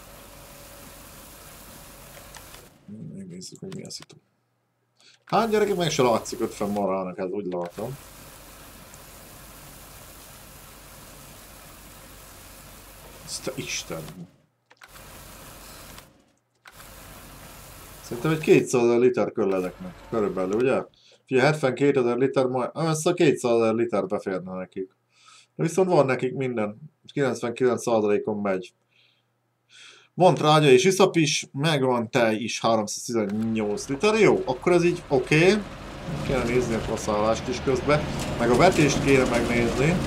Megnézzük, hogy mi a szitu. Hát gyerekek, meg se látszik 50 marhának, ez úgy látom. Ezt a Isten! Szerintem egy 200 000 liter kölledeknek, körülbelül, ugye? Fia, 72 000 liter, majd ezt a 200 000 liter beférne nekik. De viszont van nekik minden, 99%-on megy. Van trágya és iszap is, meg van tej is 318 liter, jó, akkor ez így oké. Kéne nézni a faszállást is közben, meg a vetést kéne megnézni.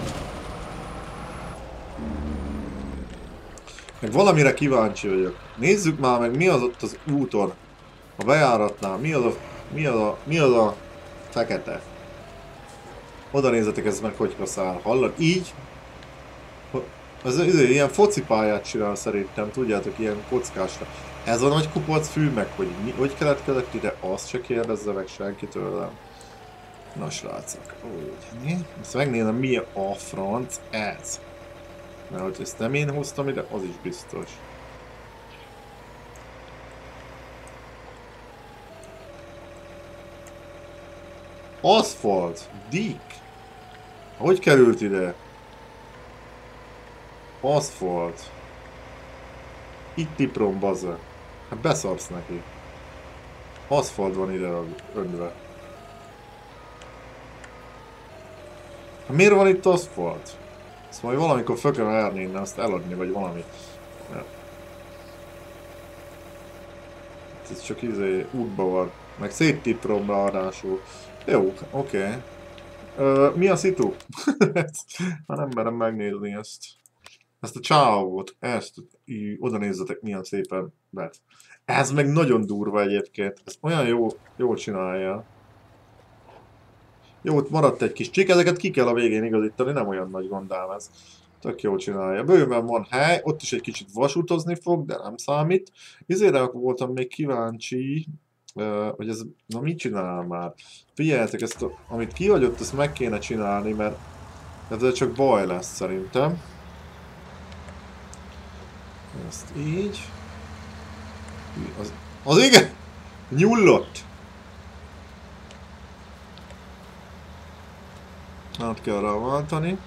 Meg valamire kíváncsi vagyok. Nézzük már meg, mi az ott az úton, a bejáratnál, mi az a fekete. Oda nézzetek, ez meg hogy kaszál. Hallod? Így? Ez ilyen focipályát csinál szerintem, tudjátok, ilyen kockásra. Ez a nagy kupacfű, meg hogy keletkezett ide, azt se kérdezze meg senki tőlem. Na srácok, úgy. Ezt megnézem, mi a franc ez. Mert hogy ezt nem én hoztam ide, az is biztos. Aszfalt! Dick! Hogy került ide? Aszfalt! Itt tiprom, bazza. Hát beszarsz neki. Aszfalt van ide önve. Hát miért van itt aszfalt? Ezt majd valamikor föl kell járni innen, azt eladni, vagy valami. Ez csak izé útba van. Meg széttiprom ráadásul. Jó, oké. Mi a szitu? Már nem merem megnézni ezt. Ezt a csávót, ezt oda nézzetek, milyen szépen vet. Ez meg nagyon durva egyébként. Ez olyan jól csinálja. Jó, ott maradt egy kis csík, ezeket ki kell a végén igazítani, nem olyan nagy gondám ez. Tök jól csinálja. Bőven van hely, ott is egy kicsit vasútozni fog, de nem számít. Izére voltam még kíváncsi, hogy ez, na mit csinál már? Figyeljetek, ezt amit kihagyott, ezt meg kéne csinálni, mert ezzel csak baj lesz szerintem. Ezt így. Az igen! Nyullott! Át kell rá váltani.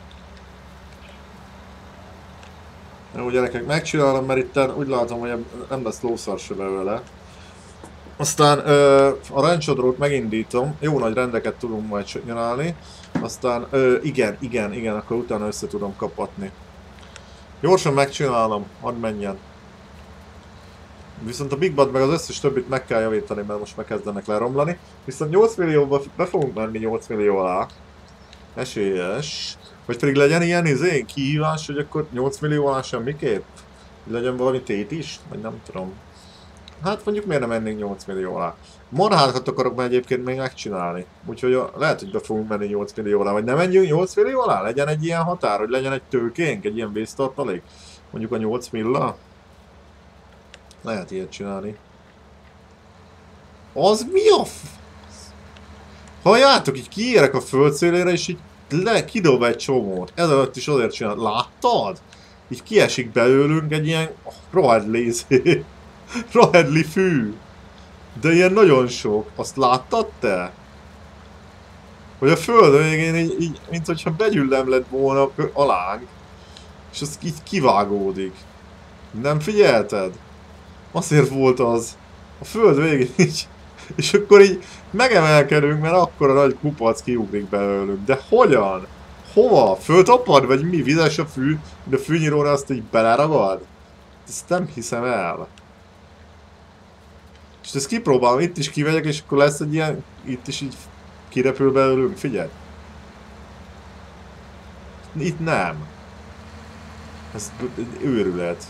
Jó gyerekek, megcsinálom, mert itt úgy látom, hogy nem lesz lószar se belőle. Aztán a rancsodrót megindítom, jó nagy rendeket tudunk majd csinálni. Aztán igen, akkor utána össze tudom kapatni. Gyorsan megcsinálom, hadd menjen. Viszont a Big Bad meg az összes többit meg kell javítani, mert most megkezdenek leromlani. Viszont 8 millióba be fogunk menni 8 millió alá. Esélyes. Vagy pedig legyen ilyen kihívás, hogy akkor 8 millió alá semmiképp? Legyen valami tét is? Vagy nem tudom. Hát mondjuk miért nem mennénk 8 millió alá. Marhákat akarok már egyébként még megcsinálni. Úgyhogy lehet, hogy be fogunk menni 8 millió alá. Vagy nem menjünk 8 millió alá? Legyen egy ilyen határ, hogy legyen egy tőkénk, egy ilyen vésztartalék. Mondjuk a 8 milla. Lehet ilyet csinálni. Az mi a Halljátok, így kiérek a föld szélére, és így kidob egy csomót. Ezelőtt is azért csinál. Láttad? Így kiesik belőlünk egy ilyen rohadli fű. De ilyen nagyon sok. Azt láttad te? Hogy a föld végén így mint hogyha begyüllem lett volna alánk. És az így kivágódik. Nem figyelted? Azért volt az. A föld végén így. És akkor így megemelkedünk, mert akkora nagy kupac kiugrik belőlünk. De hogyan? Hova? Föltapad? Vagy mi? Vizes a fű? De a fűnyíróra azt így beleragad? Ezt nem hiszem el. És ezt kipróbálom, itt is kivegyek, és akkor lesz egy ilyen... Itt is így kirepül belőlünk, figyelj. Itt nem. Ez egy őrület.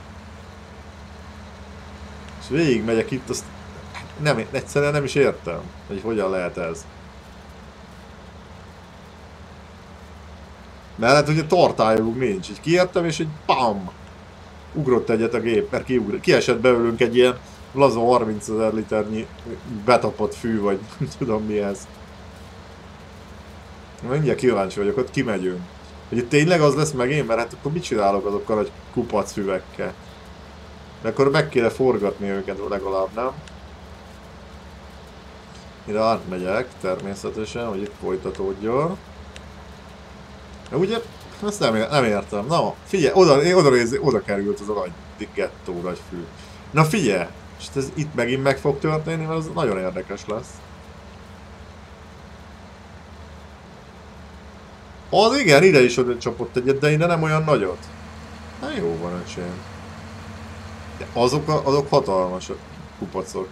És végig megyek itt, azt... Nem, egyszerűen nem is értem, hogy hogyan lehet ez. Mert hát ugye tartályunk nincs, így kiértem és egy PAM! Ugrott egyet a gép, mert kiesett belőlünk egy ilyen laza 30 000 liternyi betapott fű, vagy nem tudom mi ez. Mindjárt kíváncsi vagyok, ott kimegyünk. Hogy itt tényleg az lesz megint, mert hát akkor mit csinálok azokkal a kupac füvekkel? De akkor meg kéne forgatni őket legalább, nem? Ide átmegyek, természetesen, hogy itt folytatódjon. De ugye, ezt nem értem. Na, figyelj, oda került az a nagy gettó, nagy fű. Na figyelj! És ez itt megint meg fog történni, mert az nagyon érdekes lesz. Az igen, ide is oda csapott egyet, de ide nem olyan nagyot. Na jó van, öcsém. De azok hatalmas kupacok.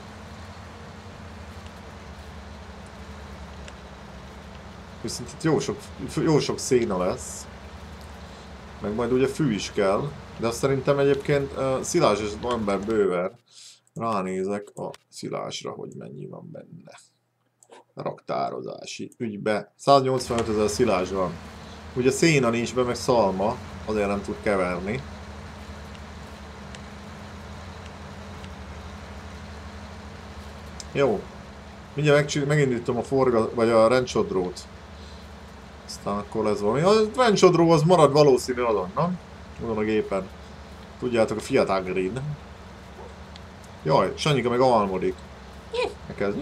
Viszont itt jó sok széna lesz. Meg majd ugye fű is kell. De azt szerintem egyébként szilás és van benne bőven. Ránézek a szilásra, hogy mennyi van benne. Raktározási ügybe. 185 000 szilás van. Ugye széna nincs be, meg szalma. Azért nem tud keverni. Jó. Mindjárt megindítom a rendsodrót. Aztán akkor lesz valami. A rendsodró az marad valószínű azon, nem? Azon a gépen. Tudjátok, a Fiat Agrin. Jaj, Sanyika meg almodik. Elkezd.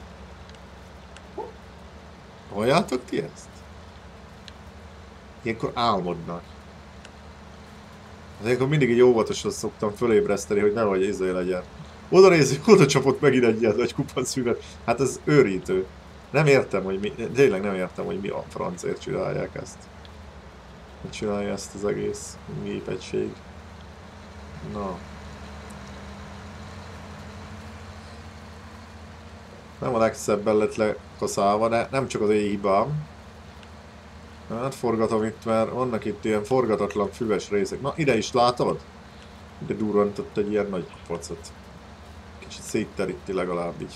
Halljátok ti ezt? Ilyenkor álmodnak. Ilyenkor mindig így óvatosan szoktam fölébreszteni, hogy nehogy izé legyen. Oda nézzük, oda csapott megint egy ilyen nagy kupacfüvet. Hát ez őrítő. Nem értem, hogy mi, tényleg nem értem, hogy mi a francért csinálják ezt. Hogy csinálja ezt az egész gépegység. Na. Nem a legszebben lett lekaszálva, de nem csak az én hibám. Hát forgatom itt, mert vannak itt ilyen forgatatlan füves részek. Na, ide is látod? Ide durrantott egy ilyen nagy kupacot. Kicsit szétteríti legalább így.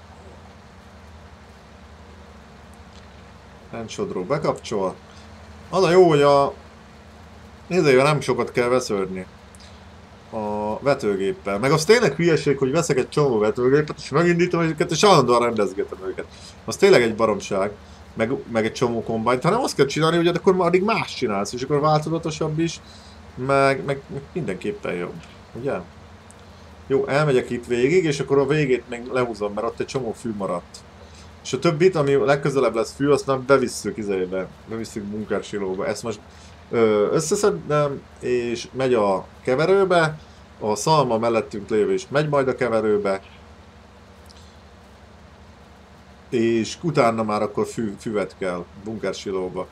Rendsodró bekapcsol. Az a jó, hogy a nézőjében nem sokat kell vesződni a vetőgéppel. Meg az tényleg hülyeség, hogy veszek egy csomó vetőgépet, és megindítom őket, és állandóan rendezgetem őket. Az tényleg egy baromság. Meg egy csomó kombányt, hanem azt kell csinálni, hogy akkor már addig más csinálsz, és akkor változatosabb is, meg mindenképpen jobb. Ugye? Jó, elmegyek itt végig, és akkor a végét még lehúzom, mert ott egy csomó fű maradt. És a többit, ami legközelebb lesz fű, azt nem bevisszük izébe, bevisszük bunkersilóba. Ezt most összeszedem, és megy a keverőbe, a szalma mellettünk lévő is megy majd a keverőbe, és utána már akkor füvet kell bunkersilóba.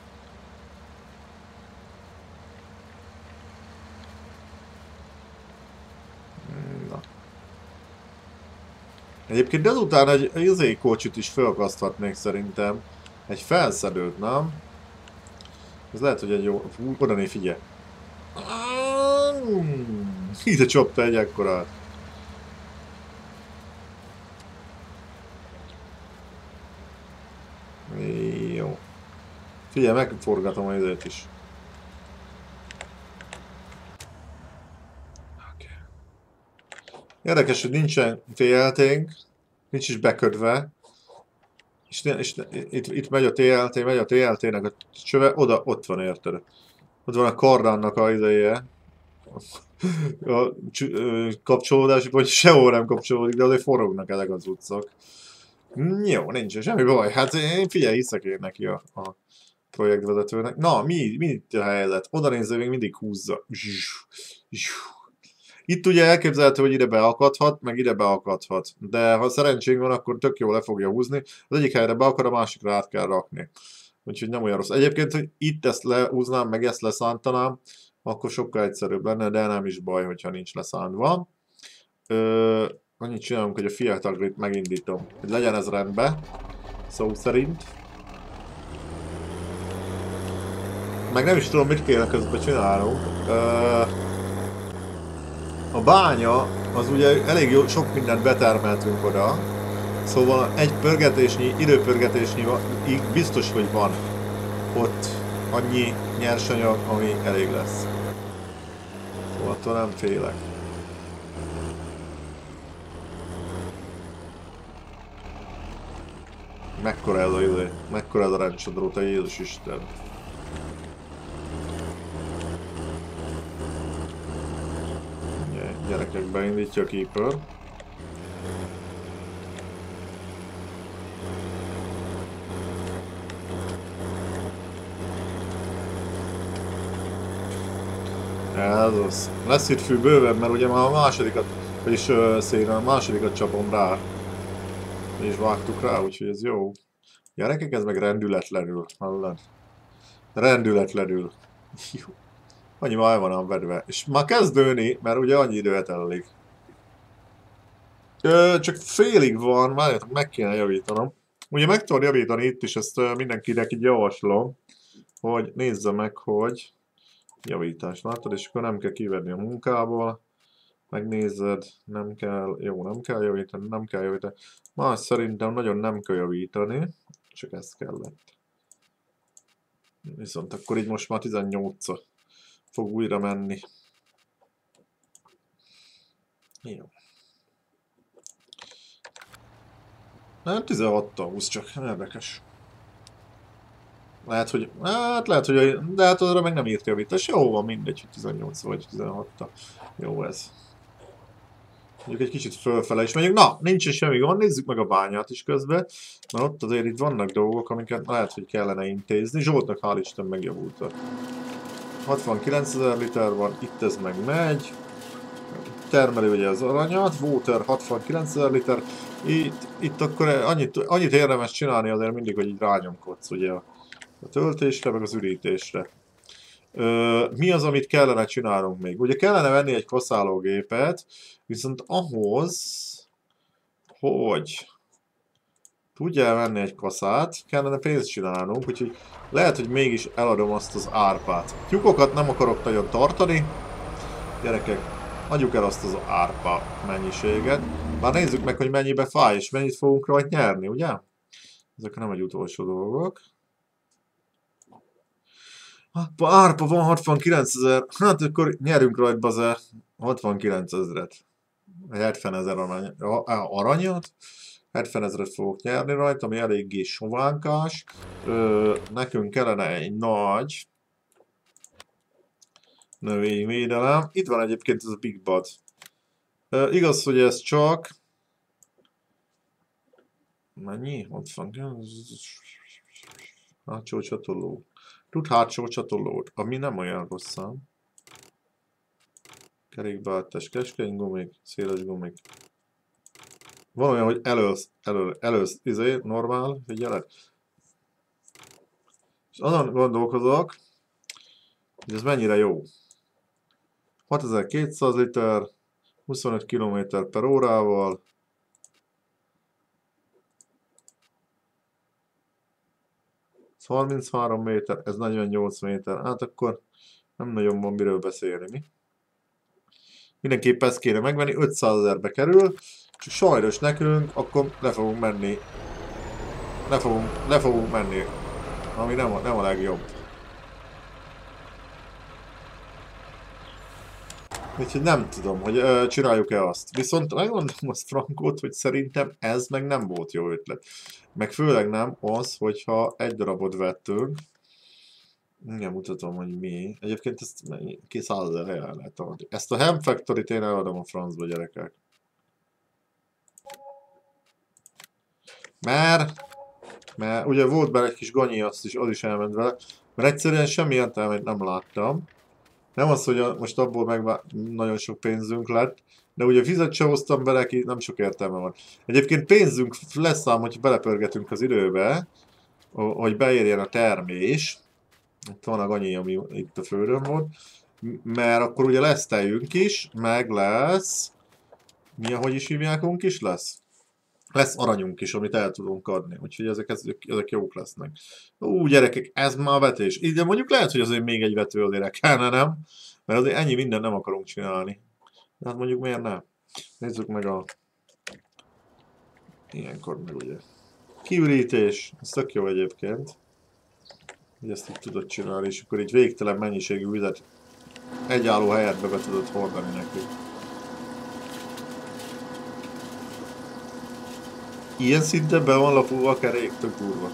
Na. Egyébként ezután egy izékócsit is felakaszthatnék szerintem. Egy felszedőt, nem? Ez lehet, hogy egy jó... Fú, oda né, figyelj! Ide csapta egy ekkorát. Jó. Figyelj, megforgatom az időt is. Érdekes, hogy nincsen TLT-nk, nincs is bekötve. És itt megy a TLT, megy a TLT-nek a csöve, ott van, érted? Ott van a kardannak a ideje. A kapcsolódás, vagy sehol nem kapcsolódik, de azért forognak ezek az utcok. Jó, nincs semmi baj. Hát én figyelj, hiszek én neki a projektvezetőnek. Na, mi itt a helyzet? Oda nézve még mindig húzza. Itt ugye elképzelhető, hogy ide beakadhat, meg ide beakadhat. De ha szerencsénk van, akkor tök jól le fogja húzni. Az egyik helyre beakad, a másikra át kell rakni. Úgyhogy nem olyan rossz. Egyébként, hogy itt ezt lehúznám, meg ezt leszántanám, akkor sokkal egyszerűbb lenne, de nem is baj, hogyha nincs leszántva. Annyit csinálunk, hogy a Fiat Agrit megindítom, hogy legyen ez rendben, szó szerint. Meg nem is tudom, mit kéne közben csinálnunk. A bánya, az ugye elég jó, sok mindent betermeltünk oda. Szóval egy pörgetésnyi, időpörgetésnyi biztos, hogy van ott annyi nyersanyag, ami elég lesz. Szóval attól nem félek. Mekkora ez a idő? Mekkora ez a rendsodró, te Jézus Isten! Gyerekek, beindítja a Keeper. Ez az. Lesz itt fű bőven, mert ugye már a másodikat, vagyis szépen a másodikat csapom rá. És vágtuk rá, úgyhogy ez jó. Gyerekek, ez meg rendületlenül, hallod? Rendületlenül. Jó. Annyi már el van ám vedve. És már kezd nőni, mert ugye annyi időt elég. Csak félig van, várjátok, meg kéne javítanom. Ugye meg tudom javítani itt is, ezt mindenkinek így javaslom, hogy nézze meg, hogy javítás, látod, és akkor nem kell kivenni a munkából. Megnézed, nem kell, jó, nem kell javítani, nem kell javítani. Más szerintem nagyon nem kell javítani, csak ezt kellett. Viszont akkor így most már 18-a fog újra menni. Jó. Nem, 16-tal 20 csak, érdekes. Lehet, hogy, de hát arra meg nem írt javítás. Jó van, mindegy, hogy 18 vagy 16-tal. Jó ez. Mondjuk egy kicsit fölfele is megyünk. Na, nincs semmi gond, nézzük meg a bányát is közben. Mert ott azért itt vannak dolgok, amiket lehet, hogy kellene intézni. Zsoltnak hál' Isten megjavult. 69 000 liter van, itt ez meg megy. Termeli ugye az aranyat, water 69 000 liter. Itt akkor annyit érdemes csinálni azért mindig, hogy így rányomkodsz ugye a töltésre, meg az ürítésre. Mi az, amit kellene csinálnunk még? Ugye kellene venni egy kaszálógépet, viszont ahhoz, hogy tudjál venni egy kaszát, kellene pénzt csinálnunk, úgyhogy lehet, hogy mégis eladom azt az árpát. Tyúkokat nem akarok nagyon tartani, gyerekek, adjuk el azt az árpa mennyiséget. Már nézzük meg, hogy mennyibe fáj, és mennyit fogunk rajta nyerni, ugye? Ezek nem egy utolsó dolgok. Árpa van 69 000. Hát akkor nyerünk rajta baze 69 000-et. 70 000 aranyat. 70 000-et fogok nyerni rajta, ami eléggé sovánkás. Nekünk kellene egy nagy növényvédelem. Itt van egyébként ez a Big Bad. Igaz, hogy ez csak... Mennyi? Ott van. Hátsó csatoló. Tud hátsó csatolót, ami nem olyan rosszám. Kerékbáltás, keskeny gumik, széles gumik. Van olyan, hogy elősz, normál, figyelek. És azon gondolkozok, hogy ez mennyire jó. 6200 liter, 25 km/órával. Ez 33 méter, ez 48 méter. Hát akkor nem nagyon van miről beszélni, mi? Mindenképp ezt kéne megvenni, 500 000-be kerül, csak sajnos nekünk, akkor le fogunk menni. Le fogunk menni, ami nem a legjobb. Úgyhogy nem tudom, hogy csináljuk-e azt. Viszont megmondom azt Frankót, hogy szerintem ez meg nem volt jó ötlet. Meg főleg nem az, hogyha egy darabot vettünk. Igen, mutatom, hogy mi. Egyébként ezt 200 000 el lehet adni. Ezt a Ham Factory-t én eladom a francba, gyerekek. Mert ugye volt bele egy kis ganyi, az is elment vele. Mert egyszerűen semmi értelmét nem láttam. Nem az, hogy most abból nagyon sok pénzünk lett, de ugye vizet se hoztam bele, ki nem sok értelme van. Egyébként pénzünk lesz ám, hogy belepörgetünk az időbe, hogy beérjen a termés. Itt van a ganyi, ami itt a földön volt. Mert akkor ugye lesz tejünk is, meg lesz... Mi, ahogy is hívjákunk is lesz? Lesz aranyunk is, amit el tudunk adni. Úgyhogy ezek jók lesznek. Gyerekek, ez már a vetés. De mondjuk lehet, hogy azért még egy vető azért kellene, nem? Mert azért ennyi mindent nem akarunk csinálni. De hát mondjuk miért nem? Nézzük meg a... Ilyenkor meg ugye. Kiürítés. Ez tök jó egyébként. Hogy ezt így tudod csinálni, és akkor így végtelen mennyiségű vizet egy álló helyet be tudod hordani nekünk. Ilyen szinten be van lapulva a kerék, tök durva.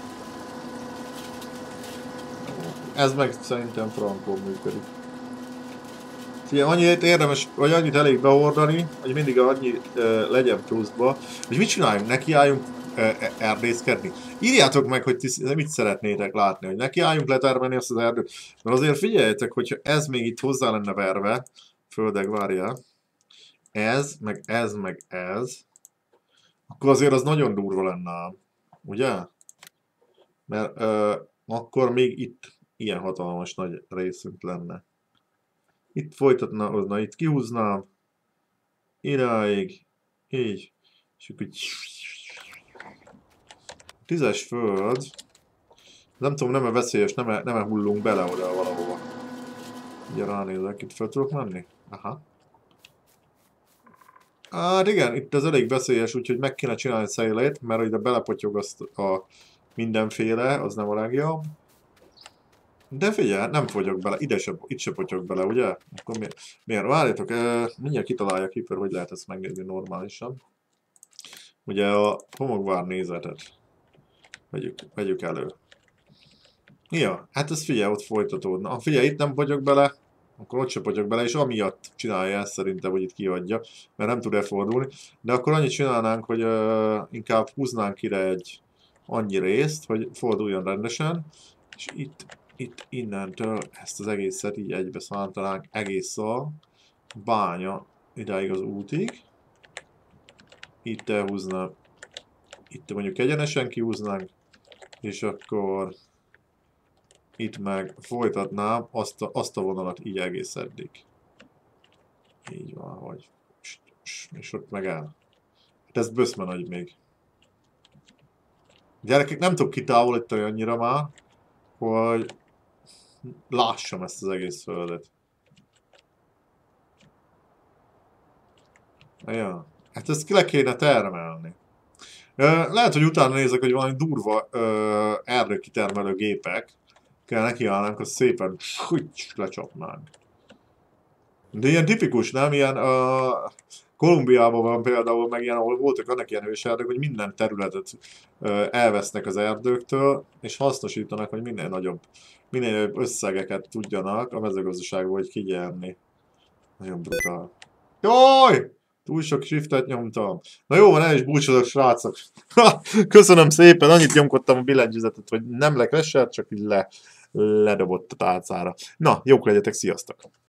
Ez meg szerintem frankon működik. Ugye annyit érdemes, vagy annyit elég behordani, hogy mindig annyi legyen pluszba. És mit csináljunk? Nekiálljunk erdészkedni? Írjátok meg, hogy ti mit szeretnétek látni, hogy nekiálljunk letermelni azt az erdőt. Mert azért figyeljetek, hogyha ez még itt hozzá lenne verve, földek, várjál, ez, meg ez, akkor azért az nagyon durva lenne, ugye? Mert akkor még itt ilyen hatalmas nagy részünk lenne. Itt folytatna, itt kihúznám, iráig, így, és akkor így... 10-es föld, nem tudom, nem-e veszélyes, nem-e hullunk bele oda valahova. Ugye ránézek, itt fel tudok menni? Aha. Hát igen, itt ez elég veszélyes, úgyhogy meg kéne csinálni szélét, mert ide belepotyog azt a mindenféle, az nem a legjobb. De figyelj, nem fogyok bele, itt se potyog bele, ugye? Akkor miért? Várjátok, mindjárt kitalálja Keeper, hogy lehet ezt megnézni normálisan. Ugye a homokvár nézetet vegyük elő. Ja, hát ez figyelj, ott folytatódna. Ha figyelj, itt nem potyog bele, akkor ott se potyog bele, és amiatt csinálja ezt szerintem, hogy itt kiadja, mert nem tud fordulni. De akkor annyit csinálnánk, hogy inkább húznánk ide egy annyi részt, hogy forduljon rendesen, és itt innentől ezt az egészet így egybe szántanánk egész a bánya idáig az útig. Itt elhúznánk, itt mondjuk egyenesen kihúznánk, és akkor itt meg folytatnám azt a vonalat így egész eddig. Így van, hogy... És ott meg el. Hát ez böszme nagy még. Gyerekek, nem tudok kitávolítani annyira már, hogy lássam ezt az egész földet. Ja. Hát ezt ki le kéne termelni. Lehet, hogy utána nézek, hogy valami durva erdőkitermelő gépek kell nekiállnánk, azt szépen lecsapnánk. De ilyen tipikus, nem? Ilyen Kolumbiában van például, meg ilyen, ahol voltak annak ilyen őserdők, hogy minden területet elvesznek az erdőktől, és hasznosítanak, hogy minél nagyobb összegeket tudjanak a mezőgazdaságból hogy kigyerni. Nagyon brutál. Jaj! Túl sok shiftet nyomtam. Na jó van, el is búcsúzok, srácok. Köszönöm szépen, annyit nyomkodtam a billentyűzetet, hogy nem lekressert, csak így ledobott a tálcára. Na, jók legyetek, sziasztok!